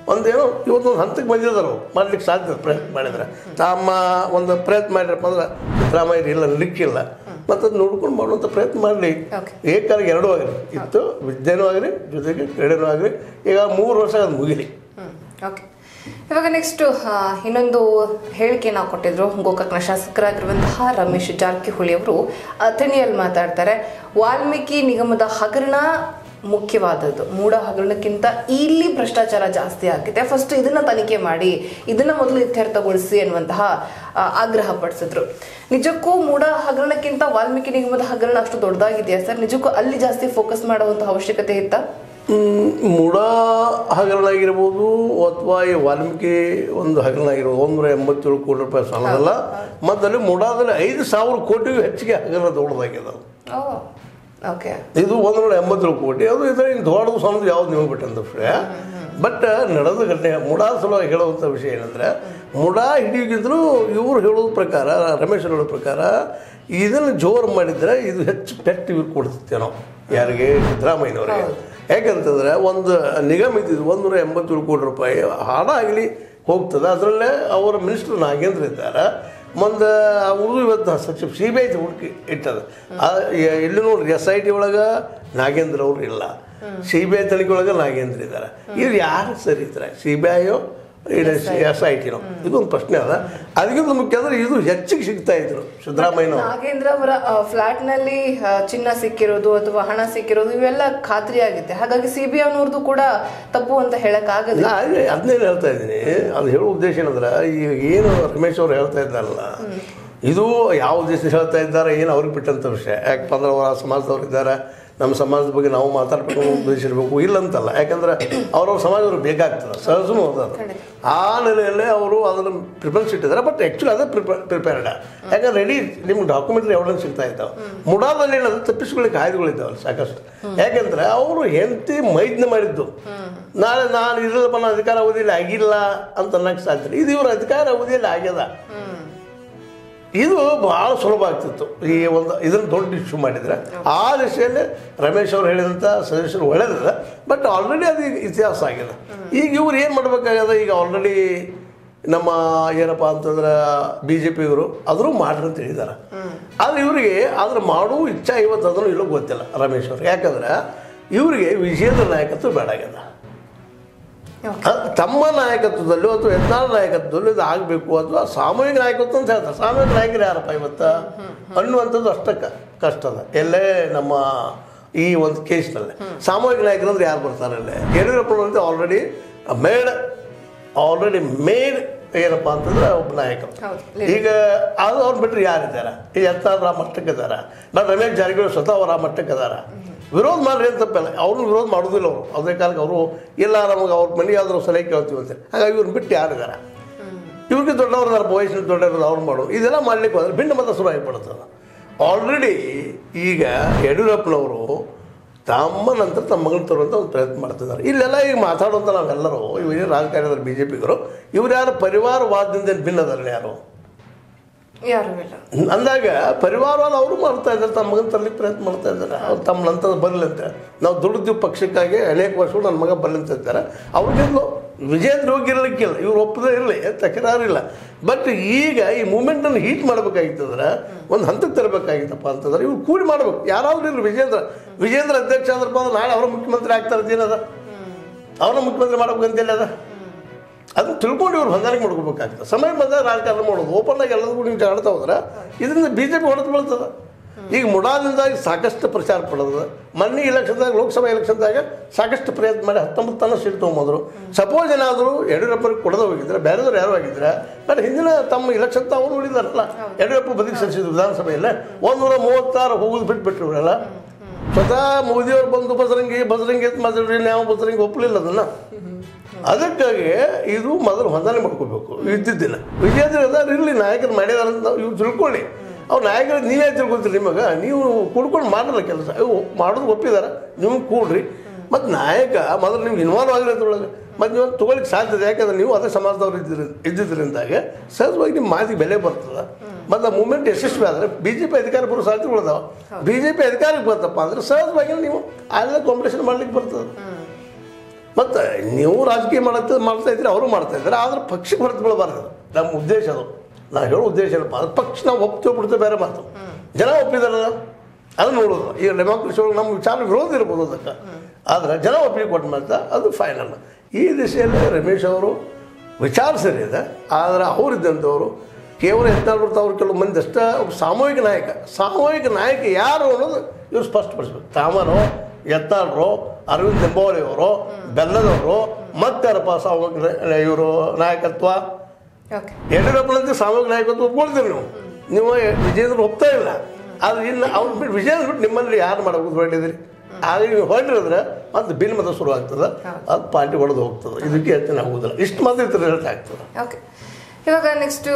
ಒಂದೇನೋ ಇವತ್ತೊಂದು ಹಂತಕ್ಕೆ ಬಂದಿದ್ದಾರೆ ಮಾಡ್ಲಿಕ್ಕೆ ಸಾಧ್ಯ ಪ್ರಯತ್ನ ಮಾಡಿದ್ರೆ ತಮ್ಮ ಒಂದು ಪ್ರಯತ್ನ ಮಾಡಿರಪ್ಪ ಅಂದ್ರೆ ಸಿದ್ದರಾಮಯ್ಯ ಇಲ್ಲ ನಿಕ್ಕಿಲ್ಲ ಮತ್ತು ಅದು ನೋಡ್ಕೊಂಡು ಮಾಡುವಂಥ ಪ್ರಯತ್ನ ಮಾಡಲಿ. ಏಕಾಗಿ ಎರಡೂ ಆಗಲಿ, ಇತ್ತು ವಿದ್ಯೆನೂ ಆಗಲಿ ಜೊತೆಗೆ ಕ್ರೀಡೆನೂ ಆಗಲಿ. ಈಗ 3 ವರ್ಷ ಅದು ಮುಗಿಲಿ. ಓಕೆ, ಇವಾಗ ನೆಕ್ಸ್ಟ್ ಇನ್ನೊಂದು ಹೇಳಿಕೆ ನಾವು ಕೊಟ್ಟಿದ್ರು. ಗೋಕಾಕ್ನ ಶಾಸಕರಾಗಿರುವಂತಹ ರಮೇಶ್ ಜಾರಕಿಹೊಳಿ ಅವರು ಅಥಣಿಯಲ್ಲಿ ಮಾತಾಡ್ತಾರೆ, ವಾಲ್ಮೀಕಿ ನಿಗಮದ ಹಗರಣ ಮುಖ್ಯವಾದದ್ದು, ಮೂಢ ಹಗರಣಕ್ಕಿಂತ ಇಲ್ಲಿ ಭ್ರಷ್ಟಾಚಾರ ಜಾಸ್ತಿ ಆಗಿದೆ, ಫಸ್ಟ್ ಇದನ್ನ ತನಿಖೆ ಮಾಡಿ, ಇದನ್ನ ಮೊದಲು ಇತ್ಯರ್ಥಗೊಳಿಸಿ ಅನ್ನುವಂತಹ ಆಗ್ರಹ ಪಡಿಸಿದ್ರು. ನಿಜಕ್ಕೂ ಮೂಢ ಹಗರಣಕ್ಕಿಂತ ವಾಲ್ಮೀಕಿ ನಿಗಮದ ಹಗರಣ ಅಷ್ಟು ದೊಡ್ಡದಾಗಿದೆಯಾ ಸರ್? ನಿಜಕ್ಕೂ ಅಲ್ಲಿ ಜಾಸ್ತಿ ಫೋಕಸ್ ಮಾಡುವಂತಹ ಅವಶ್ಯಕತೆ ಇತ್ತಾ? ಮೂಢ ಹಗರಣ ಆಗಿರ್ಬೋದು ಅಥವಾ ಈ ವಾಲ್ಮೀಕಿ ಒಂದು ಹಗರಣ ಆಗಿರ್ಬೋದು. 187 ಕೋಟಿ ರೂಪಾಯಿ ಸಾಲದಲ್ಲ, ಮತ್ತು ಅಲ್ಲಿ ಮೂಢಾದಲ್ಲಿ 5,000 ಕೋಟಿಗೂ ಹೆಚ್ಚಿಗೆ ಹಗರಣ ದೊಡ್ಡದಾಗಿದೆ. ಇದು 187 ಕೋಟಿ. ಅದು ಇದರ ದೊಡ್ಡದು ಸಣ್ಣದು ಯಾವ್ದು ನೀವು ಬಿಟ್ಟಂತ ವಿಷಯ. ಬಟ್ ನಡೆದ ಘಟನೆ ಮೂಢಾದ ಸಲುವಾಗಿ ಹೇಳುವಂಥ ವಿಷಯ ಏನಂದರೆ, ಮೂಢಾ ಹಿಡಿಯೋಗಿದ್ರು ಇವರು ಹೇಳೋದ ಪ್ರಕಾರ, ರಮೇಶ್ ಹೇಳೋ ಪ್ರಕಾರ ಇದನ್ನು ಜೋರು ಮಾಡಿದರೆ ಇದು ಹೆಚ್ಚು ಪೆಟ್ಟು ಇವ್ರು ಕೊಡ್ತೇನೋ ಯಾರಿಗೆ, ಸಿದ್ದರಾಮಯ್ಯನವ್ರಿಗೆ. ಯಾಕಂತಂದರೆ ಒಂದು ನಿಗಮ ಇದ್ದಿದ್ದು 187 ಕೋಟಿ ರೂಪಾಯಿ ಹಣ ಆಗಲಿ ಹೋಗ್ತದೆ. ಅದರಲ್ಲೇ ಅವರ ಮಿನಿಸ್ಟರ್ ನಾಗೇಂದ್ರ ಇದ್ದಾರೆ. ಮುಂದೆ ಅವರು ಇವತ್ತು ಸಚಿವ CBI ಹುಡುಕಿ ಇಟ್ಟದ. ಎಲ್ಲಿ ನೋಡ್ರಿ SIT ಒಳಗೆ ನಾಗೇಂದ್ರ ಅವರು ಇಲ್ಲ, CBI ತನಿಖೆ ಒಳಗೆ ನಾಗೇಂದ್ರ ಇದ್ದಾರೆ. ಇದು ಯಾರು ಸರಿ ಇದ್ದಾರೆ, CBIಯೋ SITನೋ? ಇದೊಂದು ಪ್ರಶ್ನೆ ಅದ. ಅದಕ್ಕಿಂತ ಮುಖ್ಯ ಅಂದ್ರೆ ಇದು ಹೆಚ್ಚಿಗೆ ಸಿಗ್ತಾ ಇದ್ರು ಸಿದ್ದರಾಮಯ್ಯ. ನಾಗೇಂದ್ರ ಅವರ ಫ್ಲಾಟ್ ನಲ್ಲಿ ಚಿನ್ನ ಸಿಕ್ಕಿರೋದು ಅಥವಾ ಹಣ ಸಿಕ್ಕಿರೋದು ಇವೆಲ್ಲ ಖಾತ್ರಿ ಆಗುತ್ತೆ. ಹಾಗಾಗಿ CBI ಅನ್ನೋರ್ದು ಕೂಡ ತಪ್ಪು ಅಂತ ಹೇಳಕ್ ಆಗಲ್ಲ. ಅದನ್ನೇನು ಹೇಳ್ತಾ ಇದ್ದೀನಿ. ಅದು ಹೇಳೋ ಉದ್ದೇಶ ಏನಂದ್ರೆ, ಈಗ ಏನು ರಮೇಶ್ ಅವ್ರು ಹೇಳ್ತಾ ಇದ್ದಾರಲ್ಲ, ಇದು ಯಾವ ಉದ್ದೇಶ ಹೇಳ್ತಾ ಇದ್ದಾರೆ ಏನು ಅವ್ರಿಗೆ ಬಿಟ್ಟಂಥ ವಿಷಯ. ಯಾಕಪ್ಪ ಅಂದ್ರೆ ಅವರ ಸಮಾಜದವ್ರು ಇದ್ದಾರೆ, ನಮ್ಮ ಸಮಾಜದ ಬಗ್ಗೆ ನಾವು ಮಾತಾಡ್ಬೇಕು, ಉದ್ದೇಶಿರಬೇಕು, ಇಲ್ಲಂತಲ್ಲ. ಯಾಕಂದ್ರೆ ಅವ್ರವ್ರ ಸಮಾಜದವ್ರು ಬೇಕಾಗ್ತದೆ, ಸಹಜನೂ ಹೋದದು. ಆ ನೆಲೆಯಲ್ಲೇ ಅವರು ಅದನ್ನು ಪ್ರಿಫರೆನ್ಸ್ ಇಟ್ಟಿದ್ದಾರೆ. ಬಟ್ ಆ್ಯಕ್ಚುಲಿ ಅದೇ ಪ್ರಿಪೇರ್ಡ್. ಯಾಕಂದ್ರೆ ರೆಡಿ ನಿಮ್ಗೆ ಡಾಕ್ಯುಮೆಂಟ್ರಿ ಎವಿಡೆನ್ಸ್ ಸಿಗ್ತಾ ಇದ್ದಾವೆ. ಮುಡಾದಲ್ಲಿ ಏನಂದ್ರೆ ತಪ್ಪಿಸ್ಕೊಳ್ಳಿಕ್ಕೆ ಆಯ್ದುಗಳಿದ್ದಾವಲ್ಲ ಸಾಕಷ್ಟು. ಯಾಕಂದ್ರೆ ಅವರು ಹೆಂಡತಿ ಮೈದ್ನ ಮಾಡಿದ್ದು, ನಾಳೆ ನಾನು ಇರಲ್ಲಪ್ಪ ನಾನು ಅಧಿಕಾರ ಅವಧಿಯಲ್ಲಿ ಆಗಿಲ್ಲ ಅಂತ ಅನ್ನಕ್ಕೆ ಸಾಧ್ಯ. ಇದು ಇವ್ರ ಅಧಿಕಾರ ಅವಧಿಯಲ್ಲಿ ಆಗ್ಯದ. ಇದು ಭಾಳ ಸುಲಭ ಆಗ್ತಿತ್ತು ಈ ಒಂದು ಇದನ್ನು ದೊಡ್ಡ ಇಶ್ಯೂ ಮಾಡಿದರೆ. ಆ ದಿಶೆಯಲ್ಲಿ ರಮೇಶ್ ಅವರು ಹೇಳಿದಂಥ ಸಜೆಷನ್ ಒಳ್ಳೆಯದಿದೆ. ಬಟ್ ಆಲ್ರೆಡಿ ಅದು ಇತಿಹಾಸ ಆಗಿದೆ. ಈಗ ಇವ್ರು ಏನು ಮಾಡಬೇಕಾಗ್ಯದ, ಈಗ ಆಲ್ರೆಡಿ ನಮ್ಮ ಏನಪ್ಪ ಅಂತಂದ್ರೆ BJP ಇವರು ಆದರೂ ಮಾಡ್ರಿ ಅಂತ ಹೇಳಿದ್ದಾರೆ. ಆದರೆ ಇವರಿಗೆ ಆದ್ರೆ ಮಾಡುವ ಇಚ್ಛಾ ಇವತ್ತು ಅದನ್ನು ಇಲ್ಲೋ ಗೊತ್ತಿಲ್ಲ ರಮೇಶ್ ಅವರು. ಯಾಕಂದ್ರೆ ಇವರಿಗೆ ವಿಜಯೇಂದ್ರ ನಾಯಕತ್ವ ಬೇಡಾಗ್ಯದ. ತಮ್ಮ ನಾಯಕತ್ವದಲ್ಲೂ ಅಥವಾ ಯತ್ನಾಳ ನಾಯಕತ್ವದಲ್ಲೂ ಇದು ಆಗಬೇಕು, ಅಥವಾ ಸಾಮೂಹಿಕ ನಾಯಕತ್ವ ಅಂತ ಹೇಳ್ತಾರೆ. ಸಾಮೂಹಿಕ ನಾಯಕರು ಯಾರಪ್ಪ ಇವತ್ತು ಅನ್ನುವಂಥದ್ದು ಅಷ್ಟಕ್ಕೆ ಕಷ್ಟದ. ಎಲ್ಲೇ ನಮ್ಮ ಈ ಒಂದು ಕೇಸ್ನಲ್ಲಿ ಸಾಮೂಹಿಕ ನಾಯಕರು ಅಂದ್ರೆ ಯಾರು ಬರ್ತಾರೆ ಅಲ್ಲೇ? ಯಡಿಯೂರಪ್ಪನವ್ರಂತೆ ಆಲ್ರೆಡಿ ಮೇಡ್ ಏನಪ್ಪ ಅಂತಂದ್ರೆ ಒಬ್ಬ ನಾಯಕರು. ಈಗ ಅದು ಅವ್ರು ಬಿಟ್ಟರೆ ಯಾರಿದ್ದಾರೆ? ಈ ಯತ್ನಾಳ್ ಆ ಮಟ್ಟಕ್ಕೆ ಇದ್ದಾರೆ. ಬಟ್ ರಮೇಶ್ ಜಾರಕಿಹೊಳಿ ಸ್ವತಃ ಅವ್ರು ಆ ಮಟ್ಟಕ್ಕೆ ಇದ್ದಾರೆ. ವಿರೋಧ ಮಾಡ್ರಿ ಅಂತ ತಪ್ಪಿಲ್ಲ, ಅವ್ರನ್ನ ವಿರೋಧ ಮಾಡೋದಿಲ್ಲ ಅವರು. ಅದೇ ಕಾಲಕ್ಕೆ ಅವರು ಇಲ್ಲ ನಮಗೆ ಅವ್ರ ಮನೆ ಯಾವ್ದಾರು ಸಲಹೆ ಕೇಳ್ತೀವಿ ಅಂತ. ಹಾಗಾಗಿ ಇವ್ರನ್ನ ಬಿಟ್ಟು ಯಾರಿದ್ದಾರೆ? ಇವ್ರಿಗೆ ದೊಡ್ಡವ್ರದಾರ, ವಯಸ್ಸಿನ ದೊಡ್ಡವ್ರದ್ದು ಅವ್ರು ಮಾಡೋದು. ಇದೆಲ್ಲ ಮಾಡ್ಲಿಕ್ಕೆ ಹೋದ್ರೆ ಭಿನ್ನ ಮತ ಶುರು ಆಗಿಬಿಡುತ್ತದೆ. ಆಲ್ರೆಡಿ ಈಗ ಯಡಿಯೂರಪ್ಪನವರು ತಮ್ಮ ನಂತರ ತಮ್ಮ ಮಗನ ತರುವಂಥ ಒಂದು ಪ್ರಯತ್ನ ಮಾಡ್ತಿದ್ದಾರೆ. ಇಲ್ಲೆಲ್ಲ ಈಗ ಮಾತಾಡುವಂಥ ನಾವೆಲ್ಲರೂ ಇವರು ರಾಜಕಾರಣದಲ್ಲಿ BJPಗರು ಇವ್ರು ಯಾರು ಪರಿವಾರವಾದದಿಂದ ಭಿನ್ನದಲ್ಲ ಯಾರು ಅಂದಾಗ ಪರಿವಾರವಾದ ಅವರು ಮಾಡ್ತಾ ಇದ್ದಾರೆ, ತಮ್ಮ ಮಗನ ತರಲಿಕ್ಕೆ ಪ್ರಯತ್ನ ಮಾಡ್ತಾ ಇದ್ದಾರೆ. ಅವ್ರು ತಮ್ಮ ನಂತರ ಬರಲಿ ಅಂತ. ನಾವು ದುಡಿದು ಪಕ್ಷಕ್ಕಾಗಿ ಅನೇಕ ವರ್ಷಗಳು ನನ್ನ ಮಗ ಬರಲಿ ಅಂತ ಇದ್ದಾರೆ. ಅವ್ರಿಗೆಲ್ಲೋ ವಿಜೇಂದ್ರ ಹೋಗಿರ್ಲಿಕ್ಕಿಲ್ಲ, ಇವ್ರು ಒಪ್ಪದೇ ಇರಲಿ, ತಕರಾರಿಲ್ಲ. ಬಟ್ ಈಗ ಈ ಮೂಮೆಂಟನ್ನು ಹೀಟ್ ಮಾಡಬೇಕಾಗಿತ್ತಂದ್ರೆ ಒಂದು ಹಂತಕ್ಕೆ ತರಬೇಕಾಗಿತ್ತಪ್ಪ ಅಂತಂದ್ರೆ ಇವ್ರು ಕೂಡಿ ಮಾಡ್ಬೇಕು. ಯಾರಾದ್ರೂ ಇರಲಿ, ವಿಜೇಂದ್ರ ಅಧ್ಯಕ್ಷ ಆದ್ರಪ್ಪ ಅಂದ್ರೆ ನಾಳೆ ಅವರ ಮುಖ್ಯಮಂತ್ರಿ ಆಗ್ತಾರೆ ಏನದ, ಅವ್ರನ್ನ ಮುಖ್ಯಮಂತ್ರಿ ಮಾಡ್ಬೇಕಂತೇಳಿ ಅದ. ಅದನ್ನು ತಿಳ್ಕೊಂಡು ಇವ್ರು ಹೊಂದಾಣಿಕೆ ಮಾಡ್ಕೋಬೇಕಾಗ್ತದೆ. ಸಮಯ ಬಂದಾಗ ರಾಜಕಾರಣ ಮಾಡೋದು ಓಪನ್ ಆಗಿ ಎಲ್ಲದಕ್ಕೂ ನೀವು ಜಾಡ್ತಾ ಹೋದ್ರೆ ಇದರಿಂದ BJP ಹೊಡೆದು ಬೀಳ್ತದೆ. ಈಗ ಮುಡಾದಿಂದಾಗಿ ಸಾಕಷ್ಟು ಪ್ರಚಾರ ಪಡೋದು. ಮೊನ್ನೆ ಎಲೆಕ್ಷನ್ದಾಗ, ಲೋಕಸಭಾ ಎಲೆಕ್ಷನ್ದಾಗ ಸಾಕಷ್ಟು ಪ್ರಯತ್ನ ಮಾಡಿ 19 ಸೀಟ್ ತೊಗೊಂಬಂದರು. ಸಪೋಸ್ ಏನಾದರೂ ಯಡಿಯೂರಪ್ಪರಿಗೆ ಕೊಡದೆ ಹೋಗಿದ್ರೆ, ಬೇರೆದವ್ರು ಯಾರು ಆಗಿದ್ರೆ, ಬಟ್ ಹಿಂದಿನ ತಮ್ಮ ಎಲೆಕ್ಷನ್ ಅವರು ಉಳಿದಾರಲ್ಲ, ಯಡಿಯೂರಪ್ಪ ಬದಿಗೆ ಸರಿಸಿದ್ರು ವಿಧಾನಸಭೆಯಲ್ಲೇ 136 ಹೋಗೋದು ಬಿಟ್ಬಿಟ್ರು ಇವರೆಲ್ಲ. ಸ್ವತಃ ಮೋದಿಯವ್ರು ಬಂದು ಬಜರಂಗಿ ಅಂತ ಮಾತಾಡ್ರಿ, ನಾವು ಬಜರಂಗಿ ಒಪ್ಪಲಿಲ್ಲ ಅದನ್ನು. ಅದಕ್ಕಾಗಿ ಇದು ಮೊದಲು ಹೊಂದಾಣೆ ಮಾಡ್ಕೋಬೇಕು. ಇದ್ದಿದ್ದಿಲ್ಲ ವಿಜೇಂದ್ರ ಅದಾರು ಇರಲಿ, ನಾಯಕರು ಮಾಡಿದಾರೆ ಅಂತ ಇವ್ರು ತಿಳ್ಕೊಳ್ಳಿ. ಅವ್ರು ನಾಯಕರು ನೀವೇ ತಿಳ್ಕೊತೀರಿ. ನಿಮಗೆ ನೀವು ಕೂಡ್ಕೊಂಡು ಮಾಡಲ್ಲ ಕೆಲಸ, ಮಾಡೋದು ಒಪ್ಪಿದಾರೆ, ನೀವು ಕೂಡ್ರಿ. ಮತ್ತು ನಾಯಕ ಮೊದಲು ನೀವು ಇನ್ವಾಲ್ವ್ ಆಗಿರೋದ್ರೊಳಗೆ ಮತ್ತು ನೀವು ತೊಗೊಳಿಕ್ಕೆ ಸಾಧ್ಯತೆ. ಯಾಕಂದ್ರೆ ನೀವು ಅದೇ ಸಮಾಜದವ್ರು ಇದ್ದಿದ್ದರಿಂದಾಗೆ ಸಹಜವಾಗಿ ನಿಮ್ಮ ಮಾತಿಗೆ ಬೆಲೆ ಬರ್ತದೆ. ಮತ್ತು ಆ ಮೂಮೆಂಟ್ ಯಶಸ್ವಿ ಆದರೆ BJP ಅಧಿಕಾರ ಬರೋ ಮತ್ತು ನೀವು ರಾಜಕೀಯ ಮಾಡ್ತಾ ಇದ್ದೀರಿ, ಅವರು ಮಾಡ್ತಾ ಇದ್ದಾರೆ. ಆದರೆ ಪಕ್ಷಕ್ಕೆ ಹೊರತು ಬೀಳಬಾರ್ದು. ನಮ್ಮ ಉದ್ದೇಶ ಅದು. ನಾವು ಹೇಳೋ ಉದ್ದೇಶ ಏನಪ್ಪ, ಅದು ಪಕ್ಷ ನಾವು ಒಪ್ತೇವೆ ಬಿಡ್ತೇವೆ ಬೇರೆ ಮಾತು. ಜನ ಒಪ್ಪಿದಾರಲ್ಲ ಅದು ನೋಡೋದು. ಈಗ ಡೆಮಾಕ್ರಸಿ ಒಳಗೆ ನಮ್ಮ ವಿಚಾರ ವಿರೋಧ ಇರ್ಬೋದು ಅದಕ್ಕೆ, ಆದರೆ ಜನ ಒಪ್ಪಿಗೆ ಕೊಟ್ಟು ಮಾತ್ರ ಅದು ಫೈನಲ್. ಈ ದಿಶೆಯಲ್ಲಿ ರಮೇಶ್ ಅವರು ವಿಚಾರ ಸರಿ ಇದೆ. ಆದರೆ ಅವರಿದ್ದಂಥವರು ಕೇವಲ ಯತ್ನಾಳ್ ಅವ್ರು ಕೆಲವು ಮಂದಿ ಅಷ್ಟೇ ಸಾಮೂಹಿಕ ನಾಯಕ ಯಾರು ಅನ್ನೋದು ಇವ್ರು ಸ್ಪಷ್ಟಪಡಿಸ್ಬೇಕು. ತಾಮರು, ಯತ್ನಾಳ್ರು, ಅರವಿಂದ್ ಲಿಂಬಾವಳಿ ಅವರು, ಬೆಲ್ಲದವರು, ಮತ್ತಾರಪ್ಪ ಸಾಮೂಹಿಕ ಇವರು ನಾಯಕತ್ವ. ಯಡಿಯೂರಪ್ಪನಂತೆ ಸಾಮೂಹಿಕ ನಾಯಕತ್ವ ಒಪ್ಕೊಳ್ತೀರಿ ನೀವು ವಿಜೇಂದ್ರ ಒಪ್ತಾ ಇಲ್ಲ. ಆದರೆ ಇನ್ನು ಅವ್ರು ಬಿಟ್ಟು ವಿಜೇಂದ್ರ ಬಿಟ್ಟು ನಿಮ್ಮಲ್ಲಿ ಯಾರು ಮಾಡೋದು ಹೊರಟಿದ್ರಿ. ಆಗ ನೀವು ಹೊರಟಿರಿದ್ರೆ ಮತ್ತೆ ಬಿಲ್ ಮತ ಶುರು ಆಗ್ತದೆ, ಅದು ಪಾರ್ಟಿ ಹೊಡೆದು ಹೋಗ್ತದೆ. ಇದಕ್ಕೆ ಹೆಚ್ಚಿನ ಆಗೋದಿಲ್ಲ. ಇಷ್ಟು ಮಾತ್ರ ರಿಸಲ್ಟ್ ಆಗ್ತದೆ. ಓಕೆ, ಇವಾಗ ನೆಕ್ಸ್ಟು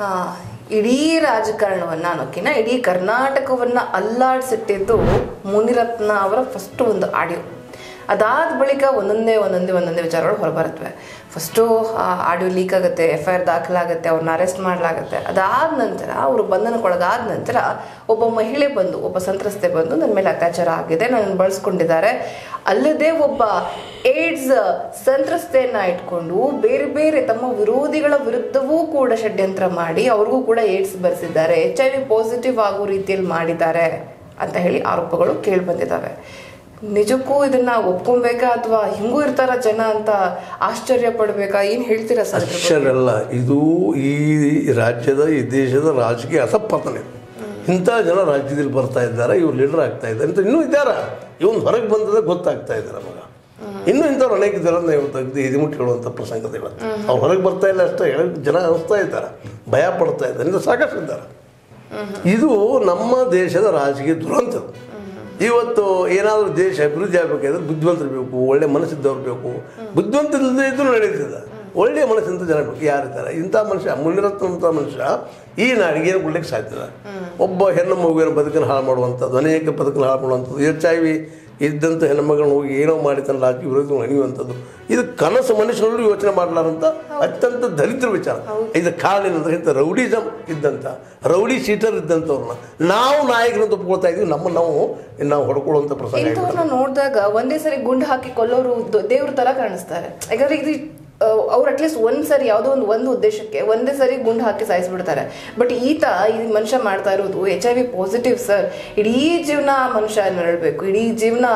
ಇಡೀ ರಾಜಕಾರಣವನ್ನು ಅನ್ನೋಕ್ಕಿಂತ ಇಡೀ ಕರ್ನಾಟಕವನ್ನು ಅಲ್ಲಾಡಿಸಿಟ್ಟಿದ್ದು ಮುನಿರತ್ನ ಅವರ ಫಸ್ಟ್ ಒಂದು ಆಡಿಯೋ. ಅದಾದ ಬಳಿಕ ಒಂದೊಂದೇ ವಿಚಾರಗಳು ಹೊರಬರುತ್ತವೆ. ಫಸ್ಟು ಆಡಿಯೋ ಲೀಕ್ ಆಗುತ್ತೆ, FIR ದಾಖಲಾಗುತ್ತೆ, ಅವ್ರನ್ನ ಅರೆಸ್ಟ್ ಮಾಡಲಾಗುತ್ತೆ. ಅದಾದ ನಂತರ ಅವರು ಬಂಧನಕ್ಕೊಳಗಾದ ನಂತರ ಒಬ್ಬ ಮಹಿಳೆ ಬಂದು, ಒಬ್ಬ ಸಂತ್ರಸ್ತೆ ಬಂದು ನನ್ನ ಮೇಲೆ ಅತ್ಯಾಚಾರ ಆಗಿದೆ, ನನ್ನನ್ನು ಬಳಸ್ಕೊಂಡಿದ್ದಾರೆ, ಅಲ್ಲದೆ ಒಬ್ಬ ಏಡ್ಸ್ ಸಂತ್ರಸ್ತೆಯನ್ನ ಇಟ್ಕೊಂಡು ಬೇರೆ ಬೇರೆ ತಮ್ಮ ವಿರೋಧಿಗಳ ವಿರುದ್ಧವೂ ಕೂಡ ಷಡ್ಯಂತ್ರ ಮಾಡಿ ಅವ್ರಿಗೂ ಕೂಡ ಏಡ್ಸ್ ಬರೆಸಿದ್ದಾರೆ, HIV ಪಾಸಿಟಿವ್ ಆಗೋ ರೀತಿಯಲ್ಲಿ ಮಾಡಿದ್ದಾರೆ ಅಂತ ಹೇಳಿ ಆರೋಪಗಳು ಕೇಳಿ ಬಂದಿದ್ದಾವೆ. ನಿಜಕ್ಕೂ ಇದನ್ನ ಒಪ್ಕೊಬೇಕಾ ಅಥವಾ ಹಿಂಗೂ ಇರ್ತಾರ ಜನ ಅಂತ ಆಶ್ಚರ್ಯ ಪಡ್ಬೇಕಾ? ಏನ್ ಹೇಳ್ತೀರಾ ಸರ್? ಆಶ್ಚರ್ಯ, ಇದು ಈ ರಾಜ್ಯದ ಈ ದೇಶದ ರಾಜಕೀಯ ಅಸಪತನೆ. ಇಂಥ ಜನ ರಾಜ್ಯದಲ್ಲಿ ಬರ್ತಾ ಇದ್ದಾರೆ, ಇವ್ರು ಲೀಡರ್ ಆಗ್ತಾ ಇದ್ದಾರೆ ಅಂತ ಇನ್ನೂ ಇದ್ದಾರೆ. ಇವನು ಹೊರಗೆ ಬಂದದ ಗೊತ್ತಾಗ್ತಾ ಇದ್ದಾರೆ ನಮಗೆ. ಇನ್ನೂ ಇಂಥವ್ರು ಅನೇಕ ಜನ ಇವ್ರು ತೆಗೆದು ಹಿದಿಮುಟ್ಟು ಹೇಳುವಂಥ ಪ್ರಸಂಗದ ಇವತ್ತು. ಅವ್ರು ಹೊರಗೆ ಬರ್ತಾ ಇಲ್ಲ ಅಷ್ಟೇ, ಜನ ಅನಿಸ್ತಾ ಇದ್ದಾರೆ, ಭಯ ಪಡ್ತಾ ಇದ್ದಾರೆ, ಇಂಥ ಸಾಕಷ್ಟು ಇದ್ದಾರೆ. ಇದು ನಮ್ಮ ದೇಶದ ರಾಜಕೀಯ ದುರಂತ. ಇವತ್ತು ಏನಾದರೂ ದೇಶ ಅಭಿವೃದ್ಧಿ ಆಗಬೇಕಾದ್ರೆ ಬುದ್ಧಿವಂತರು ಬೇಕು, ಒಳ್ಳೆ ಮನಸ್ಸಿದ್ದವ್ರು ಬೇಕು. ಬುದ್ಧಿವಂತರಿಲ್ಲದೆ ಇದ್ರೂ ನಡೀತದೆ, ಒಳ್ಳೆಯ ಮನಸ್ಸಿಂದ ಜನ ಬೇಕು. ಯಾರಿದ್ದಾರೆ ಇಂಥ ಮನುಷ್ಯ, ಮುನಿರತ್ನ ಮನುಷ್ಯ ಈ ನಾಡಿಗೆ ಏನು ಕೊಡ್ಲಿಕ್ಕೆ ಸಾಧ್ಯದ? ಒಬ್ಬ ಹೆಣ್ಣು ಮಗುವಿನ ಬದುಕನ್ನು ಹಾಳು ಮಾಡುವಂಥದ್ದು, ಅನೇಕ ಬದುಕನ್ನು ಹಾಳು ಮಾಡುವಂಥದ್ದು, HIV ಇದ್ದಂಥ ಹೆಣ್ಣುಮಗಳನ್ನ ಹೋಗಿ ಏನೋ ಮಾಡಿ ತನ್ನ ರಾಜಕೀಯ ವಿರೋಧ ಅಣಿಯುವಂಥದ್ದು, ಇದು ಕನಸು ಮನುಷ್ಯನಲ್ಲೂ ಯೋಚನೆ ಮಾಡಲಾರಂಥ ಅತ್ಯಂತ ದರಿದ್ರ ವಿಚಾರ. ಇದು ಕಾರಣ ಏನಂದ್ರೆ ಇಂಥ ರೌಡಿಸಮ್ ಇದ್ದಂಥ ರೌಡಿ ಶೀಟರ್ ಇದ್ದಂಥವ್ರನ್ನ ನಾವು ನಾಯಕರಂತ ಒಪ್ಕೊಳ್ತಾ ಇದ್ವಿ. ನಾವು ಹೊಡ್ಕೊಳ್ಳುವಂಥ ಪ್ರಸಂಗ ನೋಡಿದಾಗ ಒಂದೇ ಸರಿ ಗುಂಡು ಹಾಕಿ ಕೊಲ್ಲೋರು ದೇವ್ರ ತರ ಕಾಣಿಸ್ತಾರೆ. ಯಾಕಂದ್ರೆ ಇದು ಅವ್ರು ಅಟ್ಲೀಸ್ಟ್ ಒಂದ್ಸರಿ ಯಾವುದೋ ಒಂದು ಉದ್ದೇಶಕ್ಕೆ ಒಂದೇ ಸರಿ ಗುಂಡು ಹಾಕಿ ಸಾಯಿಸ್ಬಿಡ್ತಾರೆ. ಬಟ್ ಈ ಮನುಷ್ಯ ಮಾಡ್ತಾ ಇರೋದು HIV ಪಾಸಿಟಿವ್ ಸರ್. ಇಡೀ ಜೀವನ ಮನುಷ್ಯ ನರಳಬೇಕು, ಇಡೀ ಜೀವನ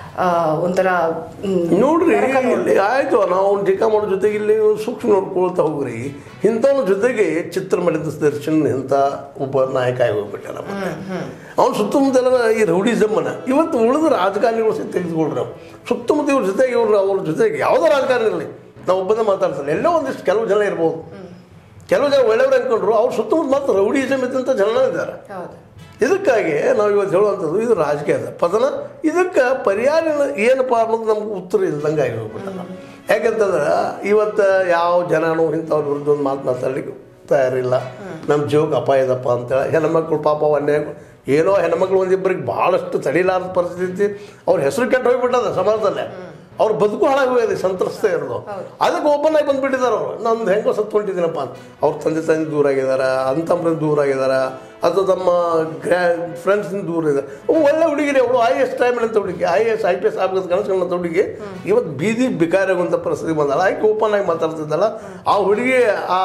ಒಂಥರ ನೋಡ್ರಿ. ಆಯ್ತು, ನಾವು ಟೀಕಾ ಮಾಡೋ ಜೊತೆಗೆ ಇಲ್ಲಿ ಸೂಕ್ಷ್ಮ ನೋಡ್ಕೊಳ್ತಾ ಹೋಗ್ರಿ. ಇಂಥವ್ನ ಜೊತೆಗೆ ಚಿತ್ರ ಮಾಡಿದ ದರ್ಶನ್ ಇಂಥ ಒಬ್ಬ ನಾಯಕ ಆಗಿ ಹೋಗ್ಬಿಟ್ಟ. ಅವ್ನು ಸುತ್ತಮುತ್ತ ಈ ರೌಡಿಸಮ್ಮನ ಇವತ್ತು ಉಳಿದ ರಾಜಕಾರಣಿಗಳು ಸಹ ತೆಗೆದುಕೊಳ್ರಿ. ನಾವು ಸುತ್ತಮುತ್ತ ಇವ್ರ ಜೊತೆಗೆ ಅವ್ರ ಜೊತೆಗೆ ಯಾವುದೇ ರಾಜಕಾರಣ ಇರಲಿ, ನಾವು ಒಬ್ಬನೇ ಮಾತಾಡ್ತಾರೆ. ಎಲ್ಲೋ ಒಂದಿಷ್ಟು ಕೆಲವು ಜನ ಇರ್ಬೋದು, ಕೆಲವು ಜನ ಒಳ್ಳೆಯವ್ರು ಅಂದ್ಕೊಂಡ್ರು, ಅವ್ರು ಸುತ್ತಮುತ್ತ ಮಾತ್ರ ರೌಡಿಸಮ್ ಇದ್ದಂಥ ಜನ ಇದ್ದಾರೆ. ಇದಕ್ಕಾಗಿ ನಾವು ಇವತ್ತು ಹೇಳುವಂಥದ್ದು ಇದು ರಾಜಕೀಯದ ಪತನ. ಇದಕ್ಕೆ ಪರಿಹಾರ ಏನಪ್ಪ ಅನ್ನೋದು ನಮ್ಗೆ ಉತ್ತರ ಇಲ್ದಂಗೆ ಆಗಿ ಹೋಗ್ಬಿಟ್ಟಲ್ಲ. ಯಾಕಂತಂದ್ರೆ ಇವತ್ತು ಯಾವ ಜನನೂ ಇಂಥವ್ರ ವಿರುದ್ಧ ಒಂದು ಮಾತನಾಡ್ಲಿಕ್ಕೆ ತಯಾರಿಲ್ಲ. ನಮ್ಮ ಜೀವಕ್ಕೆ ಅಪಾಯದಪ್ಪ ಅಂತೇಳಿ ಹೆಣ್ಮಕ್ಳು ಪಾಪ ಏನೋ ಹೆಣ್ಮಕ್ಳು ಒಂದಿಬ್ಬರಿಗೆ ಭಾಳಷ್ಟು ತಡಿಲಾರದ ಪರಿಸ್ಥಿತಿ, ಅವ್ರ ಹೆಸರು ಕೆಟ್ಟು ಹೋಗ್ಬಿಟ್ಟದ ಸಮಾಜದಲ್ಲೇ. ಅವ್ರ ಬದುಕು ಹಾಳಾಗಿ ಹೋಗಿದೆ, ಸಂತ್ರಸ್ತೆ ಇರೋದು. ಅದಕ್ಕೆ ಓಪನ್ ಆಗಿ ಬಂದುಬಿಟ್ಟಿದ್ದಾರೆ ಅವರು. ನಂದು ಹೆಂಗೋ ಸತ್ಕೊಂಡಿದ್ದೀನಪ್ಪ ಅಂತ. ಅವ್ರ ತಂದೆ ದೂರ ಆಗಿದ್ದಾರೆ, ಅಂತಮ್ರಿಂದ ದೂರ ಆಗಿದ್ದಾರೆ, ಅಥವಾ ತಮ್ಮ ಫ್ರೆಂಡ್ಸಿಂದ ದೂರ ಇದೆ. ಒಳ್ಳೆ ಹುಡುಗಿರಿ ಅವಳು, IAS ಟೈಮ್ ಅಂತ ಹುಡುಗಿ, IAS IPS ಆಗಬೇಕು ಕನಸುಗಳಂತ ಹುಡುಗಿ ಇವತ್ತು ಬೀದಿ ಬಿಕಾರಿ ಆಗುವಂಥ ಪರಿಸ್ಥಿತಿ ಬಂದಲ್ಲ. ಆಕೆ ಓಪನ್ ಆಗಿ ಮಾತಾಡ್ತಿದ್ದಲ್ಲ. ಆ ಹುಡುಗಿ ಆ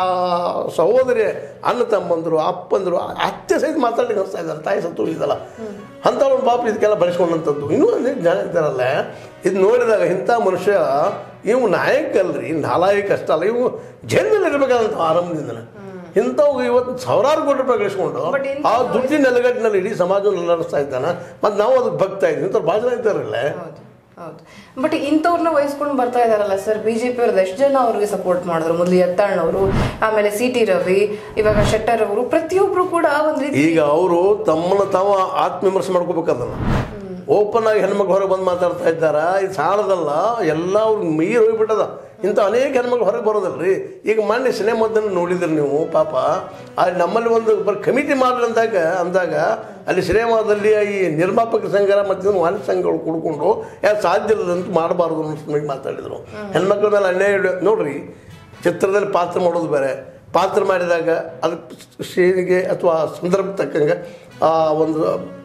ಸಹೋದರಿ ಅಣ್ಣ ತಮ್ಮಂದರು ಅಪ್ಪಂದರು ಅತ್ತೆ ಸಹಿತ ಮಾತಾಡ್ಲಿಕ್ಕೆ ಅನಿಸ್ತಾ ಇದ್ದಾರೆ. ತಾಯಿ ಸತ್ತು ಹೋಗಿದ್ದಲ್ಲ ಅಂಥವ್ರು ಪಾಪ ಇದಕ್ಕೆಲ್ಲ ಬಳಸ್ಕೊಂಡಂಥದ್ದು ಇನ್ನೂ ಅನೇಕ ಜನ ಇದ್ದಾರಲ್ಲ. ಇದು ನೋಡಿದಾಗ ಇಂಥ ಮನುಷ್ಯ ಇವು ನಾಯಕ ಅಲ್ರಿ, ನಾಲಾಯಕ ಅಷ್ಟ ಅಲ್ಲ, ಇವು ಜೈಲಿನಲ್ಲಿ ಇರಬೇಕಾದಂಥ ಆರಂಭದಿಂದ. ಇಂಥವು ಇವತ್ತು ಸಾವಿರಾರು ಕೋಟಿ ರೂಪಾಯಿ ಗಳಿಸ್ಕೊಂಡು ಆ ದುಡ್ಡಿನ ನೆಲಗಟ್ಟಿನಲ್ಲಿ ಇಡೀ ಸಮಾಜವನ್ನು ನಡೆಸ್ತಾ ಇದ್ದಾನೆ. ಮತ್ತು ನಾವು ಅದಕ್ಕೆ ಭಕ್ತಾ ಇದ್ವಿ. ಇಂಥವ್ರು ಭಾಳ ಜನ ಇದ್ದಾರಲ್ಲ. ಹೌದು, ಬಟ್ ಇಂಥವ್ರನ್ನ ವಹಿಸ್ಕೊಂಡು ಬರ್ತಾ ಇದಾರಲ್ಲ ಸರ್. BJP ಅವ್ರದ್ದು ಎಷ್ಟು ಜನ ಅವ್ರಿಗೆ ಸಪೋರ್ಟ್ ಮಾಡಿದ್ರು. ಮೊದಲು ಯತ್ನಾಳ್ನವರು, ಆಮೇಲೆ CT ರವಿ, ಇವಾಗ ಶೆಟ್ಟರ್ ಅವರು, ಪ್ರತಿಯೊಬ್ರು ಕೂಡ ಒಂದು ರೀತಿ ಈಗ ಅವರು ತಮ್ಮನ್ನ ತಾವು ಆತ್ಮವಿಮರ್ಶೆ ಮಾಡ್ಕೋಬೇಕದಲ್ಲ. ಓಪನ್ ಆಗಿ ಹೆಣ್ಮಕ್ಳು ಹೊರಗೆ ಬಂದು ಮಾತಾಡ್ತಾ ಇದ್ದಾರ. ಇದು ಸಾಲದಲ್ಲ, ಎಲ್ಲ ಅವ್ರಿಗೆ ಮೀರಿ ಹೋಗ್ಬಿಟ್ಟದ. ಇಂಥ ಅನೇಕ ಹೆಣ್ಮಕ್ಳು ಹೊರಗೆ ಬರೋದಲ್ರಿ. ಈಗ ಮೊನ್ನೆ ಸಿನಿಮಾದನ್ನು ನೋಡಿದ್ರಿ ನೀವು. ಪಾಪ ಅಲ್ಲಿ ನಮ್ಮಲ್ಲಿ ಒಂದು ಕಮಿಟಿ ಮಾಡಲಿ ಅಂದಾಗ ಅಲ್ಲಿ ಸಿನಿಮಾದಲ್ಲಿ ಈ ನಿರ್ಮಾಪಕ ಸಂಘ ಮತ್ತು ವಾಣಿಜ್ಯ ಸಂಘಗಳು ಕುಡ್ಕೊಂಡು ಯಾರು ಸಾಧ್ಯ ಇಲ್ಲದಂತ ಮಾಡಬಾರ್ದು ಅನ್ನೋ ಮಾತಾಡಿದರು. ಹೆಣ್ಮಕ್ಳ ಮೇಲೆ ಅನ್ಯಾಯ ನೋಡ್ರಿ. ಚಿತ್ರದಲ್ಲಿ ಪಾತ್ರ ಮಾಡೋದು ಬೇರೆ, ಪಾತ್ರ ಮಾಡಿದಾಗ ಅದಕ್ಕೆ ಶೈಲಿಗೆ ಅಥವಾ ಸಂದರ್ಭ ತಕ್ಕಂಗೆ ಒಂದು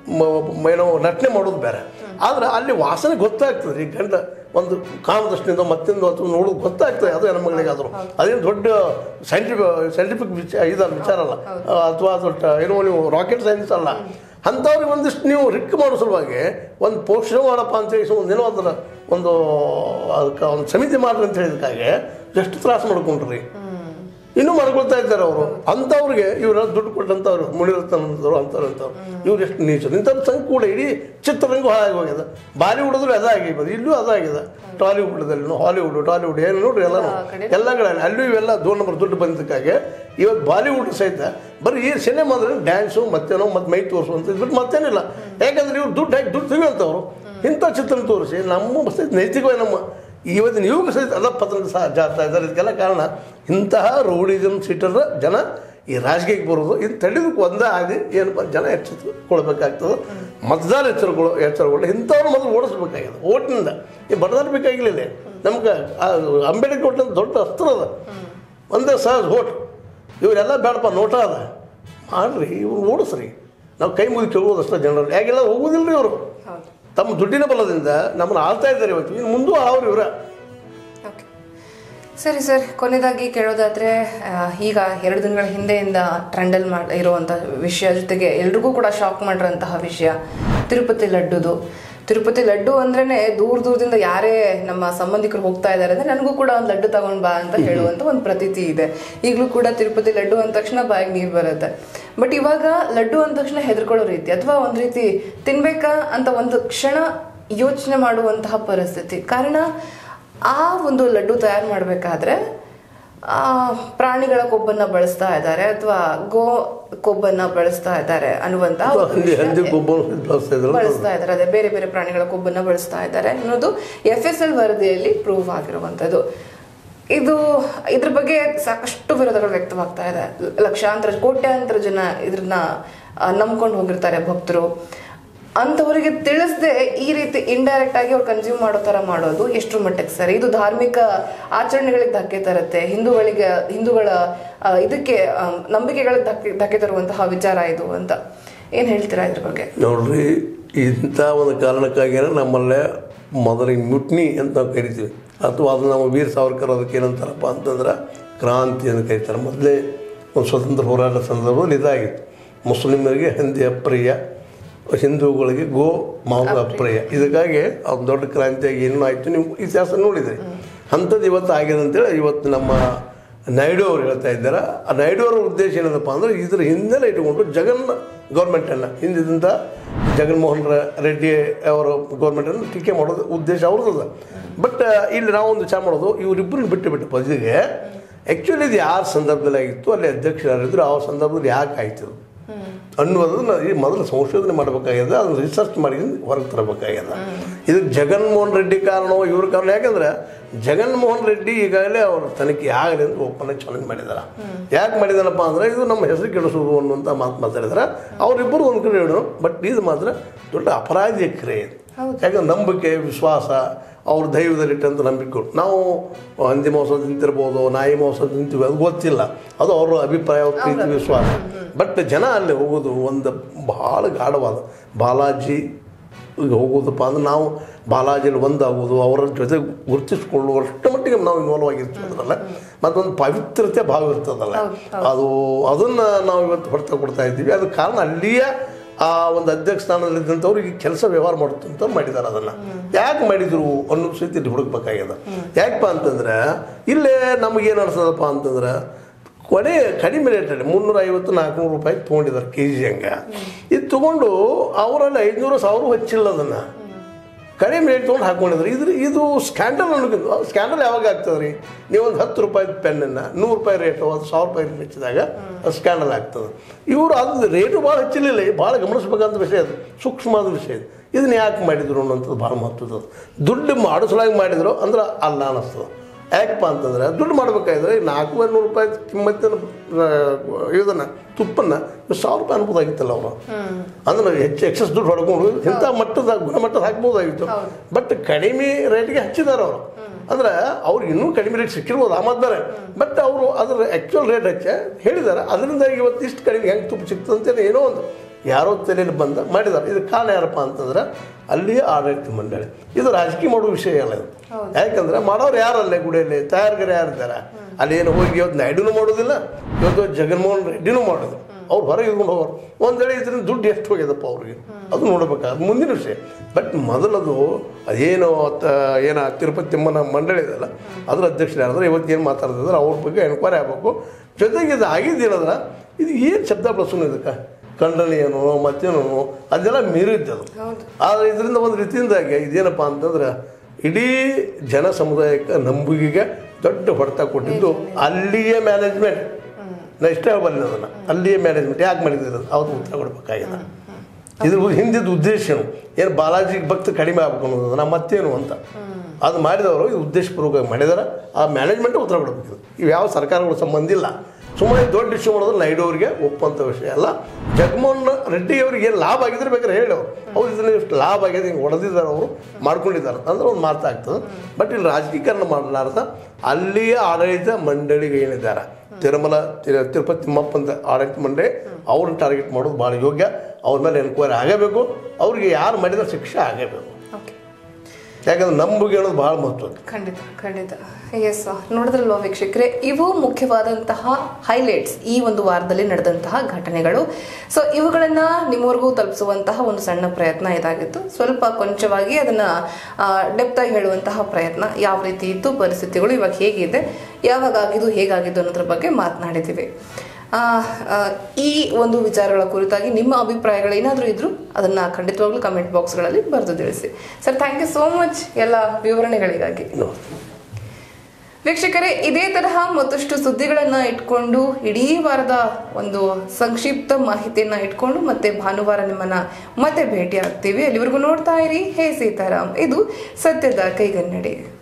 ಏನೋ ನಟನೆ ಮಾಡೋದು ಬೇರೆ. ಆದ್ರೆ ಅಲ್ಲಿ ವಾಸನೆ ಗೊತ್ತಾಗ್ತದೆ ರೀ. ಗಂಡ ಒಂದು ಕಾಮದಷ್ಟಿಂದ ಮತ್ತಿಂದ ಅಥವಾ ನೋಡೋದು ಗೊತ್ತಾಗ್ತದೆ. ಅದು ಹೆಣ್ಮಗಳಿಗಾದ್ರು ಅದೇನು ದೊಡ್ಡ ಸೈಂಟಿಫಿಕ್ ವಿಚಾರ ಅಲ್ಲ, ಅಥವಾ ಏನೋ ನೀವು ರಾಕೆಟ್ ಸೈನ್ಸ್ ಅಲ್ಲ. ಅಂಥವ್ರಿಗೆ ಒಂದಿಷ್ಟು ನೀವು ರಿಕ್ ಮಾಡೋ ಸಲುವಾಗಿ ಒಂದು ಪೋಷಣೆ ಮಾಡಪ್ಪ ಅಂತ ಹೇಳಿ ಒಂದೇನೋ ಅದರ ಒಂದು ಅದಕ್ಕೆ ಒಂದು ಸಮಿತಿ ಮಾಡ್ರಿ ಅಂತ ಹೇಳಿದಕ್ಕಾಗೆ ಎಷ್ಟು ತ್ರಾಸ ಮಾಡ್ಕೊಂಡ್ರಿ. ಇನ್ನೂ ಮಾಡ್ಕೊಳ್ತಾ ಇದ್ದಾರೆ ಅವರು. ಅಂಥವ್ರಿಗೆ ಇವರೆಲ್ಲ ದುಡ್ಡು ಕೊಟ್ಟಂಥವ್ರು ಮುಳಿರತ್ತಂಥವ್ರು ಅಂಥವ್ರು ಇವ್ರು ಎಷ್ಟು ನೀಚರು. ಇಂಥವ್ರ ಸಂಘ ಕೂಡ ಇಡೀ ಚಿತ್ರರಂಗ ಹಾಗೆ ಹೋಗಿದೆ. ಬಾಲಿವುಡ್ದ್ರು ಅದಾಗಿರ್ಬೋದು, ಇಲ್ಲೂ ಅದಾಗಿದೆ. ಟಾಲಿವುಡ್ದಲ್ಲಿ ಟಾಲಿವುಡ್ ಏನು ನೋಡ್ರಿ ಎಲ್ಲ ಕಡೆ ಅಲ್ಲೂ ಇವೆಲ್ಲ 2 ನಂಬರ್ ದುಡ್ಡು ಬಂದಿದ್ದಕ್ಕಾಗೆ ಇವತ್ತು ಬಾಲಿವುಡ್ ಸಹಿತ ಬರೀ ಈ ಸಿನಿಮಾದ್ರೆ ಡ್ಯಾನ್ಸು ಮತ್ತೇನೋ ಮತ್ತು ಮೈ ತೋರಿಸುವಂತ ಬಿಟ್ಟು ಮತ್ತೇನಿಲ್ಲ. ಯಾಕಂದ್ರೆ ಇವ್ರು ದುಡ್ಡು ಹಾಕಿ ದುಡ್ಡು ತೆಗೆಯುವಂಥವ್ರು ಇಂಥ ಚಿತ್ರ ತೋರಿಸಿ ನಮ್ಮ ಸಹಿತ ನೈತಿಕವಾಗಿ ನಮ್ಮ ಇವತ್ತಿನ ಯುವಕ ಸಹಿತ ಅದ ಪತ್ರ ಜಾಸ್ತಾ ಇದ್ದಾರೆ. ಇದಕ್ಕೆಲ್ಲ ಕಾರಣ ಇಂತಹ ರೌಡಿಸಮ್ ಸೀಟರ ಜನ ಈ ರಾಜಕೀಯಕ್ಕೆ ಬರೋದು. ಇದು ತಡೆದಕ್ಕೆ ಒಂದೇ ಆಗಿ ಏನಪ್ಪ ಜನ ಎಚ್ಚರಿಕೊಳ್ಬೇಕಾಗ್ತದೆ. ಮತದಾರ ಎಚ್ಚರಗಳು ಇಂಥವ್ರು ಮೊದಲು ಓಡಿಸ್ಬೇಕಾಗಿದೆ. ಓಟ್ನಿಂದ ಈ ಬಡದಾರ ಬೇಕಾಗಿಲ್ಲ. ನಮ್ಗೆ ಅಂಬೇಡ್ಕರ್ ಕೊಟ್ಟಂತ ದೊಡ್ಡ ಅಸ್ತ್ರ ಅದ, ಒಂದೇ ಸಹಜ ಓಟ್. ಇವರೆಲ್ಲ ಬೇಡಪ್ಪ ನೋಟ ಅದ ಮಾಡ್ರಿ, ಇವ್ರು ಓಡಿಸ್ರಿ. ನಾವು ಕೈ ಮುಗಿ ಕೇಳುವುದು ಅಷ್ಟೇ ಜನರು. ಯಾಕೆಲ್ಲ ಹೋಗೋದಿಲ್ಲ ರೀ ಅವರು. ತಮ್ಮ ದುಡ್ಡಿನ ಬಲದಿಂದ ನಮ್ಮನ್ನು ಆಳ್ತಾ ಇದ್ದಾರೆ ಇವತ್ತು. ಇನ್ನು ಮುಂದೂ ಆಳವ್ರು ಇವರ. ಸರಿ ಸರ್, ಕೊನೆಯದಾಗಿ ಕೇಳೋದಾದರೆ ಈಗ 2 ದಿನಗಳ ಹಿಂದೆಯಿಂದ ಟ್ರೆಂಡಲ್ಲಿ ಇರುವಂಥ ವಿಷಯ ಜೊತೆಗೆ ಎಲ್ರಿಗೂ ಕೂಡ ಶಾಕ್ ಮಾಡಿರೋಂತಹ ವಿಷಯ ತಿರುಪತಿ ಲಡ್ಡು ಅಂದ್ರೇ ದೂರದಿಂದ ಯಾರೇ ನಮ್ಮ ಸಂಬಂಧಿಕರು ಹೋಗ್ತಾ ಇದ್ದಾರೆ ಅಂದರೆ ನನಗೂ ಕೂಡ ಒಂದು ಲಡ್ಡು ತಗೊಂಡು ಬಾ ಅಂತ ಹೇಳುವಂಥ ಒಂದು ಪ್ರತೀತಿ ಇದೆ. ಈಗಲೂ ಕೂಡ ತಿರುಪತಿ ಲಡ್ಡು ಅಂದ ತಕ್ಷಣ ಬಾಯಿಗೆ ನೀರು ಬರುತ್ತೆ. ಬಟ್ ಇವಾಗ ಲಡ್ಡು ಅಂದ ತಕ್ಷಣ ಹೆದರ್ಕೊಳ್ಳೋ ರೀತಿ ಅಥವಾ ಒಂದು ರೀತಿ ತಿನ್ಬೇಕಾ ಅಂತ ಒಂದು ಕ್ಷಣ ಯೋಚನೆ ಮಾಡುವಂತಹ ಪರಿಸ್ಥಿತಿ. ಕಾರಣ ಆ ಒಂದು ಲಡ್ಡು ತಯಾರು ಮಾಡಬೇಕಾದ್ರೆ ಪ್ರಾಣಿಗಳ ಕೊಬ್ಬನ್ನ ಬಳಸ್ತಾ ಇದ್ದಾರೆ ಅಥವಾ ಗೋ ಕೊಬ್ಬನ್ನ ಬಳಸ್ತಾ ಇದ್ದಾರೆ ಅನ್ನುವಂತ ಬಳಸ್ತಾ ಇದ್ದಾರೆ. ಅದೇ ಬೇರೆ ಬೇರೆ ಪ್ರಾಣಿಗಳ ಕೊಬ್ಬನ್ನ ಬಳಸ್ತಾ ಇದ್ದಾರೆ ಅನ್ನೋದು FSL ವರದಿಯಲ್ಲಿ ಪ್ರೂವ್ ಆಗಿರುವಂಥದ್ದು. ಇದ್ರ ಬಗ್ಗೆ ಸಾಕಷ್ಟು ವಿರೋಧಗಳು ವ್ಯಕ್ತವಾಗ್ತಾ ಇದೆ. ಕೋಟ್ಯಾಂತರ ಜನ ಇದನ್ನ ನಂಬ್ಕೊಂಡು ಹೋಗಿರ್ತಾರೆ ಭಕ್ತರು. ಅಂಥವರಿಗೆ ತಿಳಿಸದೆ ಈ ರೀತಿ ಇಂಡೈರೆಕ್ಟ್ ಆಗಿ ಅವ್ರು ಕನ್ಸ್ಯೂಮ್ ಮಾಡೋ ಥರ ಮಾಡೋದು ಎಷ್ಟರ ಮಟ್ಟಿಗೆ ಸರಿ? ಇದು ಧಾರ್ಮಿಕ ಆಚರಣೆಗಳಿಗೆ ಧಕ್ಕೆ ತರುತ್ತೆ, ಹಿಂದೂಗಳ ಇದಕ್ಕೆ ನಂಬಿಕೆಗಳಿಗೆ ಧಕ್ಕೆ ತರುವಂತಹ ವಿಚಾರ ಇದು ಅಂತ ಏನು ಹೇಳ್ತೀರಾ ಇದ್ರ ಬಗ್ಗೆ? ನೋಡ್ರಿ, ಇಂಥ ಒಂದು ಕಾರಣಕ್ಕಾಗಿ ನಮ್ಮಲ್ಲೇ ಮೊದಲಿಗೆ ಮುಟ್ನಿ ಅಂತ ನಾವು ಕರಿತೀವಿ. ಅಥವಾ ಅದು ನಮ್ಮ ವೀರ ಸಾವರ್ಕರ್ ಅದಕ್ಕೆ ಏನಂತಾರಪ್ಪ ಅಂತಂದ್ರೆ ಕ್ರಾಂತಿ ಅಂತ ಕರೀತಾರೆ. ಮೊದಲೇ ಒಂದು ಸ್ವತಂತ್ರ ಹೋರಾಟ ಸಂದರ್ಭದಲ್ಲಿ ಇದಾಗಿತ್ತು. ಮುಸ್ಲಿಮರಿಗೆ ಹಂದಿ ಅಪ್ರಿಯ, ಹಿಂದೂಗಳಿಗೆ ಗೋ ಮಾಂಸ ಅಪ್ರಿಯ. ಇದಕ್ಕಾಗಿ ಅವ್ರು ದೊಡ್ಡ ಕ್ರಾಂತಿಯಾಗಿ ಏನೂ ಆಯಿತು. ನೀವು ಇತಿಹಾಸ ನೋಡಿದ್ರಿ. ಅಂಥದ್ದು ಇವತ್ತು ಆಗಿದೆ ಅಂತೇಳಿ ಇವತ್ತು ನಮ್ಮ ನಾಯ್ಡು ಅವರು ಹೇಳ್ತಾ ಇದ್ದಾರೆ. ಆ ನಾಯ್ಡು ಅವರ ಉದ್ದೇಶ ಏನದಪ್ಪ ಅಂದರೆ ಇದರ ಹಿನ್ನೆಲೆ ಇಟ್ಟುಕೊಂಡು ಗೌರ್ಮೆಂಟನ್ನು ಹಿಂದಿದ್ದಂಥ ಜಗನ್ಮೋಹನ್ ರೆಡ್ಡಿ ಅವರ ಗೌರ್ಮೆಂಟನ್ನು ಟೀಕೆ ಮಾಡೋದು ಉದ್ದೇಶ ಅವ್ರದ್ದು. ಬಟ್ ಇಲ್ಲಿ ನಾವೊಂದು ವಿಚಾರ ಮಾಡೋದು, ಇವರಿಬ್ಬರನ್ನ ಬಿಟ್ಟು ಬದಿಗೆ ಆ್ಯಕ್ಚುಲಿ ಇದು ಯಾರ ಸಂದರ್ಭದಲ್ಲಿ ಆಗಿತ್ತು, ಅಲ್ಲಿ ಅಧ್ಯಕ್ಷರಾಗಿದ್ದರು, ಆ ಸಂದರ್ಭದಲ್ಲಿ ಯಾಕೆ ಆಯ್ತು ಅನ್ನೋದನ್ನು ಈ ಮೊದಲು ಸಂಶೋಧನೆ ಮಾಡಬೇಕಾಗಿದೆ. ಅದನ್ನು ರಿಸರ್ಚ್ ಮಾಡಿ ಹೊರಗೆ ತರಬೇಕಾಗಿದೆ. ಇದಕ್ಕೆ ಜಗನ್ಮೋಹನ್ ರೆಡ್ಡಿ ಕಾರಣವೋ ಇವ್ರ ಕಾರಣ? ಯಾಕಂದರೆ ಜಗನ್ಮೋಹನ್ ರೆಡ್ಡಿ ಈಗಾಗಲೇ ಅವರು ತನಿಖೆ ಆಗಲಿ ಅಂತ ಓಪನ್ ಆಗಿ ಚಾಲೆಂಜ್ ಮಾಡಿದ್ದಾರೆ. ಯಾಕೆ ಮಾಡಿದಾರಪ್ಪ ಅಂದರೆ ಇದು ನಮ್ಮ ಹೆಸರು ಕೆಡಿಸೋದು ಅನ್ನುವಂಥ ಮಾತಾಡಿದ್ದಾರೆ. ಅವರಿಬ್ಬರು ಒಂದು ಕಡೆ ಹೇಳೋರು. ಬಟ್ ಇದು ಮಾತ್ರ ದೊಡ್ಡ ಅಪರಾಧಿಯ ಕ್ರಿಯೆ ಇದು. ಯಾಕಂದ್ರೆ ನಂಬಿಕೆ, ವಿಶ್ವಾಸ, ಅವ್ರ ದೈವದಲ್ಲಿಟ್ಟಂತ ನಂಬಿಕೆ. ನಾವು ಹಂದಿ ಮಾಂಸ ತಿಂತಿರ್ಬೋದು, ನಾಯಿ ಮಾಂಸ ತಿಂತೀವಿ, ಅದು ಗೊತ್ತಿಲ್ಲ. ಅದು ಅವ್ರ ಅಭಿಪ್ರಾಯ, ಅವ್ರ ಪ್ರೀತಿ, ವಿಶ್ವಾಸ. ಬಟ್ ಜನ ಅಲ್ಲಿ ಹೋಗೋದು ಒಂದು ಭಾಳ ಗಾಢವಾದ ಬಾಲಾಜಿ ಹೋಗೋದಪ್ಪ ಅಂದ್ರೆ ನಾವು ಬಾಲಾಜಿಯಲ್ಲಿ ಒಂದಾಗೋದು, ಅವರ ಜೊತೆ ಗುರುತಿಸ್ಕೊಳ್ಳುವಷ್ಟು ಮಟ್ಟಿಗೆ ನಾವು ಇನ್ವಾಲ್ವ್ ಆಗಿರ್ತೀವಲ್ಲ. ಮತ್ತೊಂದು ಪವಿತ್ರತೆ ಭಾವ ಇರ್ತದಲ್ಲ, ಅದನ್ನು ನಾವು ಇವತ್ತು ಹೊರತ ಕೊಡ್ತಾ ಇದ್ದೀವಿ. ಅದಕ್ಕೆ ಕಾರಣ ಅಲ್ಲಿಯ ಆ ಒಂದು ಅಧ್ಯಕ್ಷ ಸ್ಥಾನದಲ್ಲಿದ್ದಂಥವ್ರು ಈಗ ಕೆಲಸ ವ್ಯವಹಾರ ಮಾಡುತ್ತಂತ ಮಾಡಿದ್ದಾರೆ. ಅದನ್ನು ಯಾಕೆ ಮಾಡಿದರು ಅನ್ನೋ ಸ್ಥಿತಿ ಹುಡುಕ್ಬೇಕಾಗ್ಯದ. ಯಾಕಪ್ಪ ಅಂತಂದ್ರೆ ಇಲ್ಲೇ ನಮಗೇನು ಅನಿಸ್ತದಪ್ಪ ಅಂತಂದ್ರೆ ಕಡಿಮೆ ರೇಟಲ್ಲಿ 350-400 ರೂಪಾಯಿ ತೊಗೊಂಡಿದ್ದಾರೆ KG ಹಂಗೆ. ಇದು ತೊಗೊಂಡು ಅವರಲ್ಲಿ 500-1000 ಹಚ್ಚಿಲ್ಲ. ಅದನ್ನು ಕಡಿಮೆ ರೇಟ್ ತೊಗೊಂಡು ಹಾಕ್ಕೊಂಡಿದ್ರು. ಇದು ಸ್ಕ್ಯಾಂಡಲ್ ಅನ್ನೋಕ್ಕಿಂತ ಸ್ಕ್ಯಾಂಡಲ್ ಯಾವಾಗ ಆಗ್ತದೆ ರೀ? ನೀವೊಂದು 10 ರೂಪಾಯಿ ಪೆನ್ನನ್ನು 100 ರೂಪಾಯಿ ರೇಟು, ಅದು 1000 ರೂಪಾಯಿ ರೇಟ್ ಹೆಚ್ಚಿದಾಗ ಅದು ಸ್ಕ್ಯಾಂಡಲ್ ಆಗ್ತದೆ. ಇವರು ಅದು ರೇಟು ಭಾಳ ಹೆಚ್ಚಿರಲಿಲ್ಲ. ಭಾಳ ಗಮನಿಸ್ಬೇಕಂತ ವಿಷಯ ಅದು, ಸೂಕ್ಷ್ಮವಾದ ವಿಷಯ ಇದು. ಇದನ್ನು ಯಾಕೆ ಮಾಡಿದ್ರು ಅನ್ನೋಂಥದ್ದು ಭಾಳ ಮಹತ್ವದ. ದುಡ್ಡು ಮಾಡಿಸಲಾಗಿ ಮಾಡಿದ್ರು ಅಂದ್ರೆ ಅಲ್ಲ ಅನ್ನಿಸ್ತದೆ. ಯಾಕಪ್ಪ ಅಂತಂದ್ರೆ ದುಡ್ಡು ಮಾಡಬೇಕಾದ್ರೆ 400 ರೂಪಾಯಿ ಕಿಮ್ಮತ್ತಿನ ಇದನ್ನು ತುಪ್ಪನ್ನು 1000 ರೂಪಾಯಿ ಅನ್ಬೋದಾಗಿತ್ತಲ್ಲ ಅವರು. ಅಂದ್ರೆ ಎಕ್ಸಸ್ ದುಡ್ಡು ಹೊಡ್ಕೊಂಡು ಇಂಥ ಗುಣಮಟ್ಟದ ಹಾಕ್ಬೋದಾಗಿತ್ತು. ಬಟ್ ಕಡಿಮೆ ರೇಟಿಗೆ ಹಚ್ಚಿದ್ದಾರೆ ಅವರು. ಅಂದ್ರೆ ಅವ್ರಿಗೆ ಇನ್ನೂ ಕಡಿಮೆ ರೇಟ್ ಸಿಕ್ಕಿರ್ಬೋದು ಆ ಮಾತಾರೆ. ಬಟ್ ಅವರು ಅದರ ಆ್ಯಕ್ಚುಯಲ್ ರೇಟ್ ಹಚ್ಚಿ ಹೇಳಿದ್ದಾರೆ. ಅದರಿಂದ ಇವತ್ತು ಇಷ್ಟು ಕಡಿಮೆ ಹೆಂಗೆ ತುಪ್ಪ ಸಿಗ್ತದೆ ಅಂತೇಳಿ ಏನೋ ಒಂದು ಯಾರೋ ತಲೆಯಲ್ಲಿ ಬಂದ ಮಾಡಿದ್ದಾರೆ. ಇದು ಕಾರಣ ಯಾರಪ್ಪ ಅಂತಂದ್ರೆ ಅಲ್ಲಿಯೇ ಆಡಳಿತ ಮಂಡಳಿ. ಇದು ರಾಜಕೀಯ ಮಾಡೋ ವಿಷಯ ಅಲ್ಲ ಇದು. ಯಾಕಂದ್ರೆ ಮಾಡೋರು ಯಾರಲ್ಲೇ ಗುಡಿಯಲ್ಲಿ ತಯಾರಗರು ಯಾರಿದ್ದಾರೆ ಅಲ್ಲಿ ಏನು ಹೋಗಿ ಇವತ್ತು ನಾಯ್ಡುನೂ ಮಾಡೋದಿಲ್ಲ, ಇವತ್ತು ಜಗನ್ಮೋಹನ್ ರೆಡ್ಡಿನೂ ಮಾಡೋದು. ಅವ್ರು ಹೊರಗೆ ಇದ್ಕೊಂಡು ಹೋಗೋರು. ಒಂದು ವೇಳೆ ಇದರಿಂದ ದುಡ್ಡು ಎಷ್ಟು ಹೋಗ್ಯದಪ್ಪ ಅವ್ರಿಗೆ ಅದು ನೋಡ್ಬೇಕಾದ್ರೆ ಮುಂದಿನ ವಿಷಯ. ಬಟ್ ಮೊದಲದು ಅದೇನು ತಿರುಪತಿ ತಿಮ್ಮನ ಮಂಡಳಿ ಇದೆಯಲ್ಲ ಅದ್ರ ಅಧ್ಯಕ್ಷರು ಯಾರಾದ್ರೆ ಇವತ್ತು ಏನು ಮಾತಾಡ್ತಿದ್ರೆ ಅವ್ರ ಬಗ್ಗೆ ಎನ್ಕ್ವೈರಿ ಆಗಬೇಕು. ಜೊತೆಗೆ ಇದು ಆಗಿದ್ದೇನಂದ್ರೆ ಇದು ಏನು ಶಬ್ದ ಬಳಸೋಣ ಇದಕ್ಕೆ ಖಂಡನೀಯನೋ ಮತ್ತೇನೋ ಅದೆಲ್ಲ ಮೀರಿದ್ದದು. ಆದರೆ ಇದರಿಂದ ಒಂದು ರೀತಿಯಿಂದಾಗಿ ಇದೇನಪ್ಪ ಅಂತಂದ್ರೆ ಇಡೀ ಜನ ಸಮುದಾಯಕ್ಕೆ ನಂಬಿಕೆಗೆ ದೊಡ್ಡ ಹೊಡೆತ ಕೊಟ್ಟಿದ್ದು ಅಲ್ಲಿಯೇ ಮ್ಯಾನೇಜ್ಮೆಂಟ್. ನಾ ಇಷ್ಟ ಬರಲಿಲ್ಲ ಅದನ್ನು. ಅಲ್ಲಿಯೇ ಮ್ಯಾನೇಜ್ಮೆಂಟ್ ಯಾಕೆ ಮಾಡಿದ್ರು ಅವ್ರು ಉತ್ತರ ಕೊಡಬೇಕಾಗಿದೆ. ಇದ್ರ ಹಿಂದಿದ್ದು ಉದ್ದೇಶ ಏನು ಬಾಲಾಜಿ ಭಕ್ತ ಕಡಿಮೆ ಆಗ್ಬೇಕು ಅನ್ನೋದು ನಾ ಮತ್ತೇನು ಅಂತ ಅದು ಮಾಡಿದವರು ಇದು ಉದ್ದೇಶಪೂರ್ವಕವಾಗಿ ಮಾಡಿದಾರೆ. ಆ ಮ್ಯಾನೇಜ್ಮೆಂಟ್ ಉತ್ತರ ಕೊಡಬೇಕಿದೆ. ಇವು ಯಾವ ಸರ್ಕಾರಗಳು ಸಂಬಂಧ ಇಲ್ಲ. ಸುಮ್ಮನೆ ದೊಡ್ಡ ಇಶ್ಯೂ ಮಾಡೋದು ನಾಯ್ಡು ಅವರಿಗೆ ಒಪ್ಪುವಂಥ ವಿಷಯ ಅಲ್ಲ. ಜಗನ್ಮೋಹನ್ ರೆಡ್ಡಿ ಅವ್ರಿಗೆ ಏನು ಲಾಭ ಆಗಿದ್ರೆ ಬೇಕಾದ್ರೆ ಹೇಳಿ ಅವ್ರು ಇದನ್ನ ಇಷ್ಟು ಲಾಭ ಆಗಿದೆ ಹಿಂಗೆ ಹೊಡೆದಿದ್ದಾರೆ ಅವರು ಮಾಡ್ಕೊಂಡಿದ್ದಾರೆ ಅಂದ್ರೆ ಒಂದು ಮಾತಾಗ್ತದೆ. ಬಟ್ ಇಲ್ಲಿ ರಾಜಕೀಕರಣ ಮಾಡಲಾರ್ದ ಅಲ್ಲಿಯ ಆಡಳಿತ ಮಂಡಳಿಗೆ ಏನಿದ್ದಾರೆ ತಿರುಪತಿ ತಿಮ್ಮಪ್ಪನ ಆಡಳಿತ ಮಂಡಳಿ ಅವ್ರನ್ನ ಟಾರ್ಗೆಟ್ ಮಾಡೋದು ಭಾಳ ಯೋಗ್ಯ. ಅವ್ರ ಮೇಲೆ ಎನ್ಕ್ವೈರಿ ಆಗಬೇಕು. ಅವ್ರಿಗೆ ಯಾರು ಮಾಡಿದ್ರೆ ಶಿಕ್ಷೆ ಆಗಬೇಕು. ಯಾಕಂದ್ರೆ ನಂಬಿಕೆ ಅನ್ನೋದು ಭಾಳ ಮಹತ್ವ. ಖಂಡಿತ ಎಸ್. ನೋಡಿದ್ರಲ್ವ ವೀಕ್ಷಕರೇ, ಇವು ಮುಖ್ಯವಾದಂತಹ ಹೈಲೈಟ್ಸ್ ಈ ಒಂದು ವಾರದಲ್ಲಿ ನಡೆದಂತಹ ಘಟನೆಗಳು. ಸೊ ಇವುಗಳನ್ನ ನಿಮ್ಮವರೆಗೂ ತಲುಪಿಸುವಂತಹ ಒಂದು ಸಣ್ಣ ಪ್ರಯತ್ನ ಇದಾಗಿತ್ತು. ಸ್ವಲ್ಪ ಕೊಂಚವಾಗಿ ಅದನ್ನ ಡೆಪ್ತ್ ಆಗಿ ಹೇಳುವಂತಹ ಪ್ರಯತ್ನ. ಯಾವ ರೀತಿ ಇತ್ತು ಪರಿಸ್ಥಿತಿಗಳು, ಇವಾಗ ಹೇಗಿದೆ, ಯಾವಾಗ ಆಗಿದ್ದು ಹೇಗಾಗಿದ್ದು ಅನ್ನೋದ್ರ ಬಗ್ಗೆ ಮಾತನಾಡಿದ್ದೀವಿ. ಈ ಒಂದು ವಿಚಾರಗಳ ಕುರಿತಾಗಿ ನಿಮ್ಮ ಅಭಿಪ್ರಾಯಗಳು ಏನಾದರೂ ಇದ್ರೂ ಅದನ್ನ ಖಂಡಿತವಾಗ್ಲೂ ಕಮೆಂಟ್ ಬಾಕ್ಸ್ಗಳಲ್ಲಿ ಬರೆದು ತಿಳಿಸಿ. Sir, thank you so much ಎಲ್ಲ ವಿವರಣೆಗಳಿಗಾಗಿ. ವೀಕ್ಷಕರೇ, ಇದೇ ತರಹ ಮತ್ತಷ್ಟು ಸುದ್ದಿಗಳನ್ನ ಇಟ್ಕೊಂಡು ಇಡೀ ವಾರದ ಒಂದು ಸಂಕ್ಷಿಪ್ತ ಮಾಹಿತಿಯನ್ನ ಇಟ್ಕೊಂಡು ಮತ್ತೆ ಭಾನುವಾರ ನಿಮ್ಮನ್ನ ಮತ್ತೆ ಭೇಟಿ ಆಗ್ತೀವಿ. ಅಲ್ಲಿವರೆಗೂ ನೋಡ್ತಾ ಇರಿ ಹೇ ಸೀತಾರಾಮ್. ಇದು ಸತ್ಯದ ಕೈಗನ್ನಡಿ.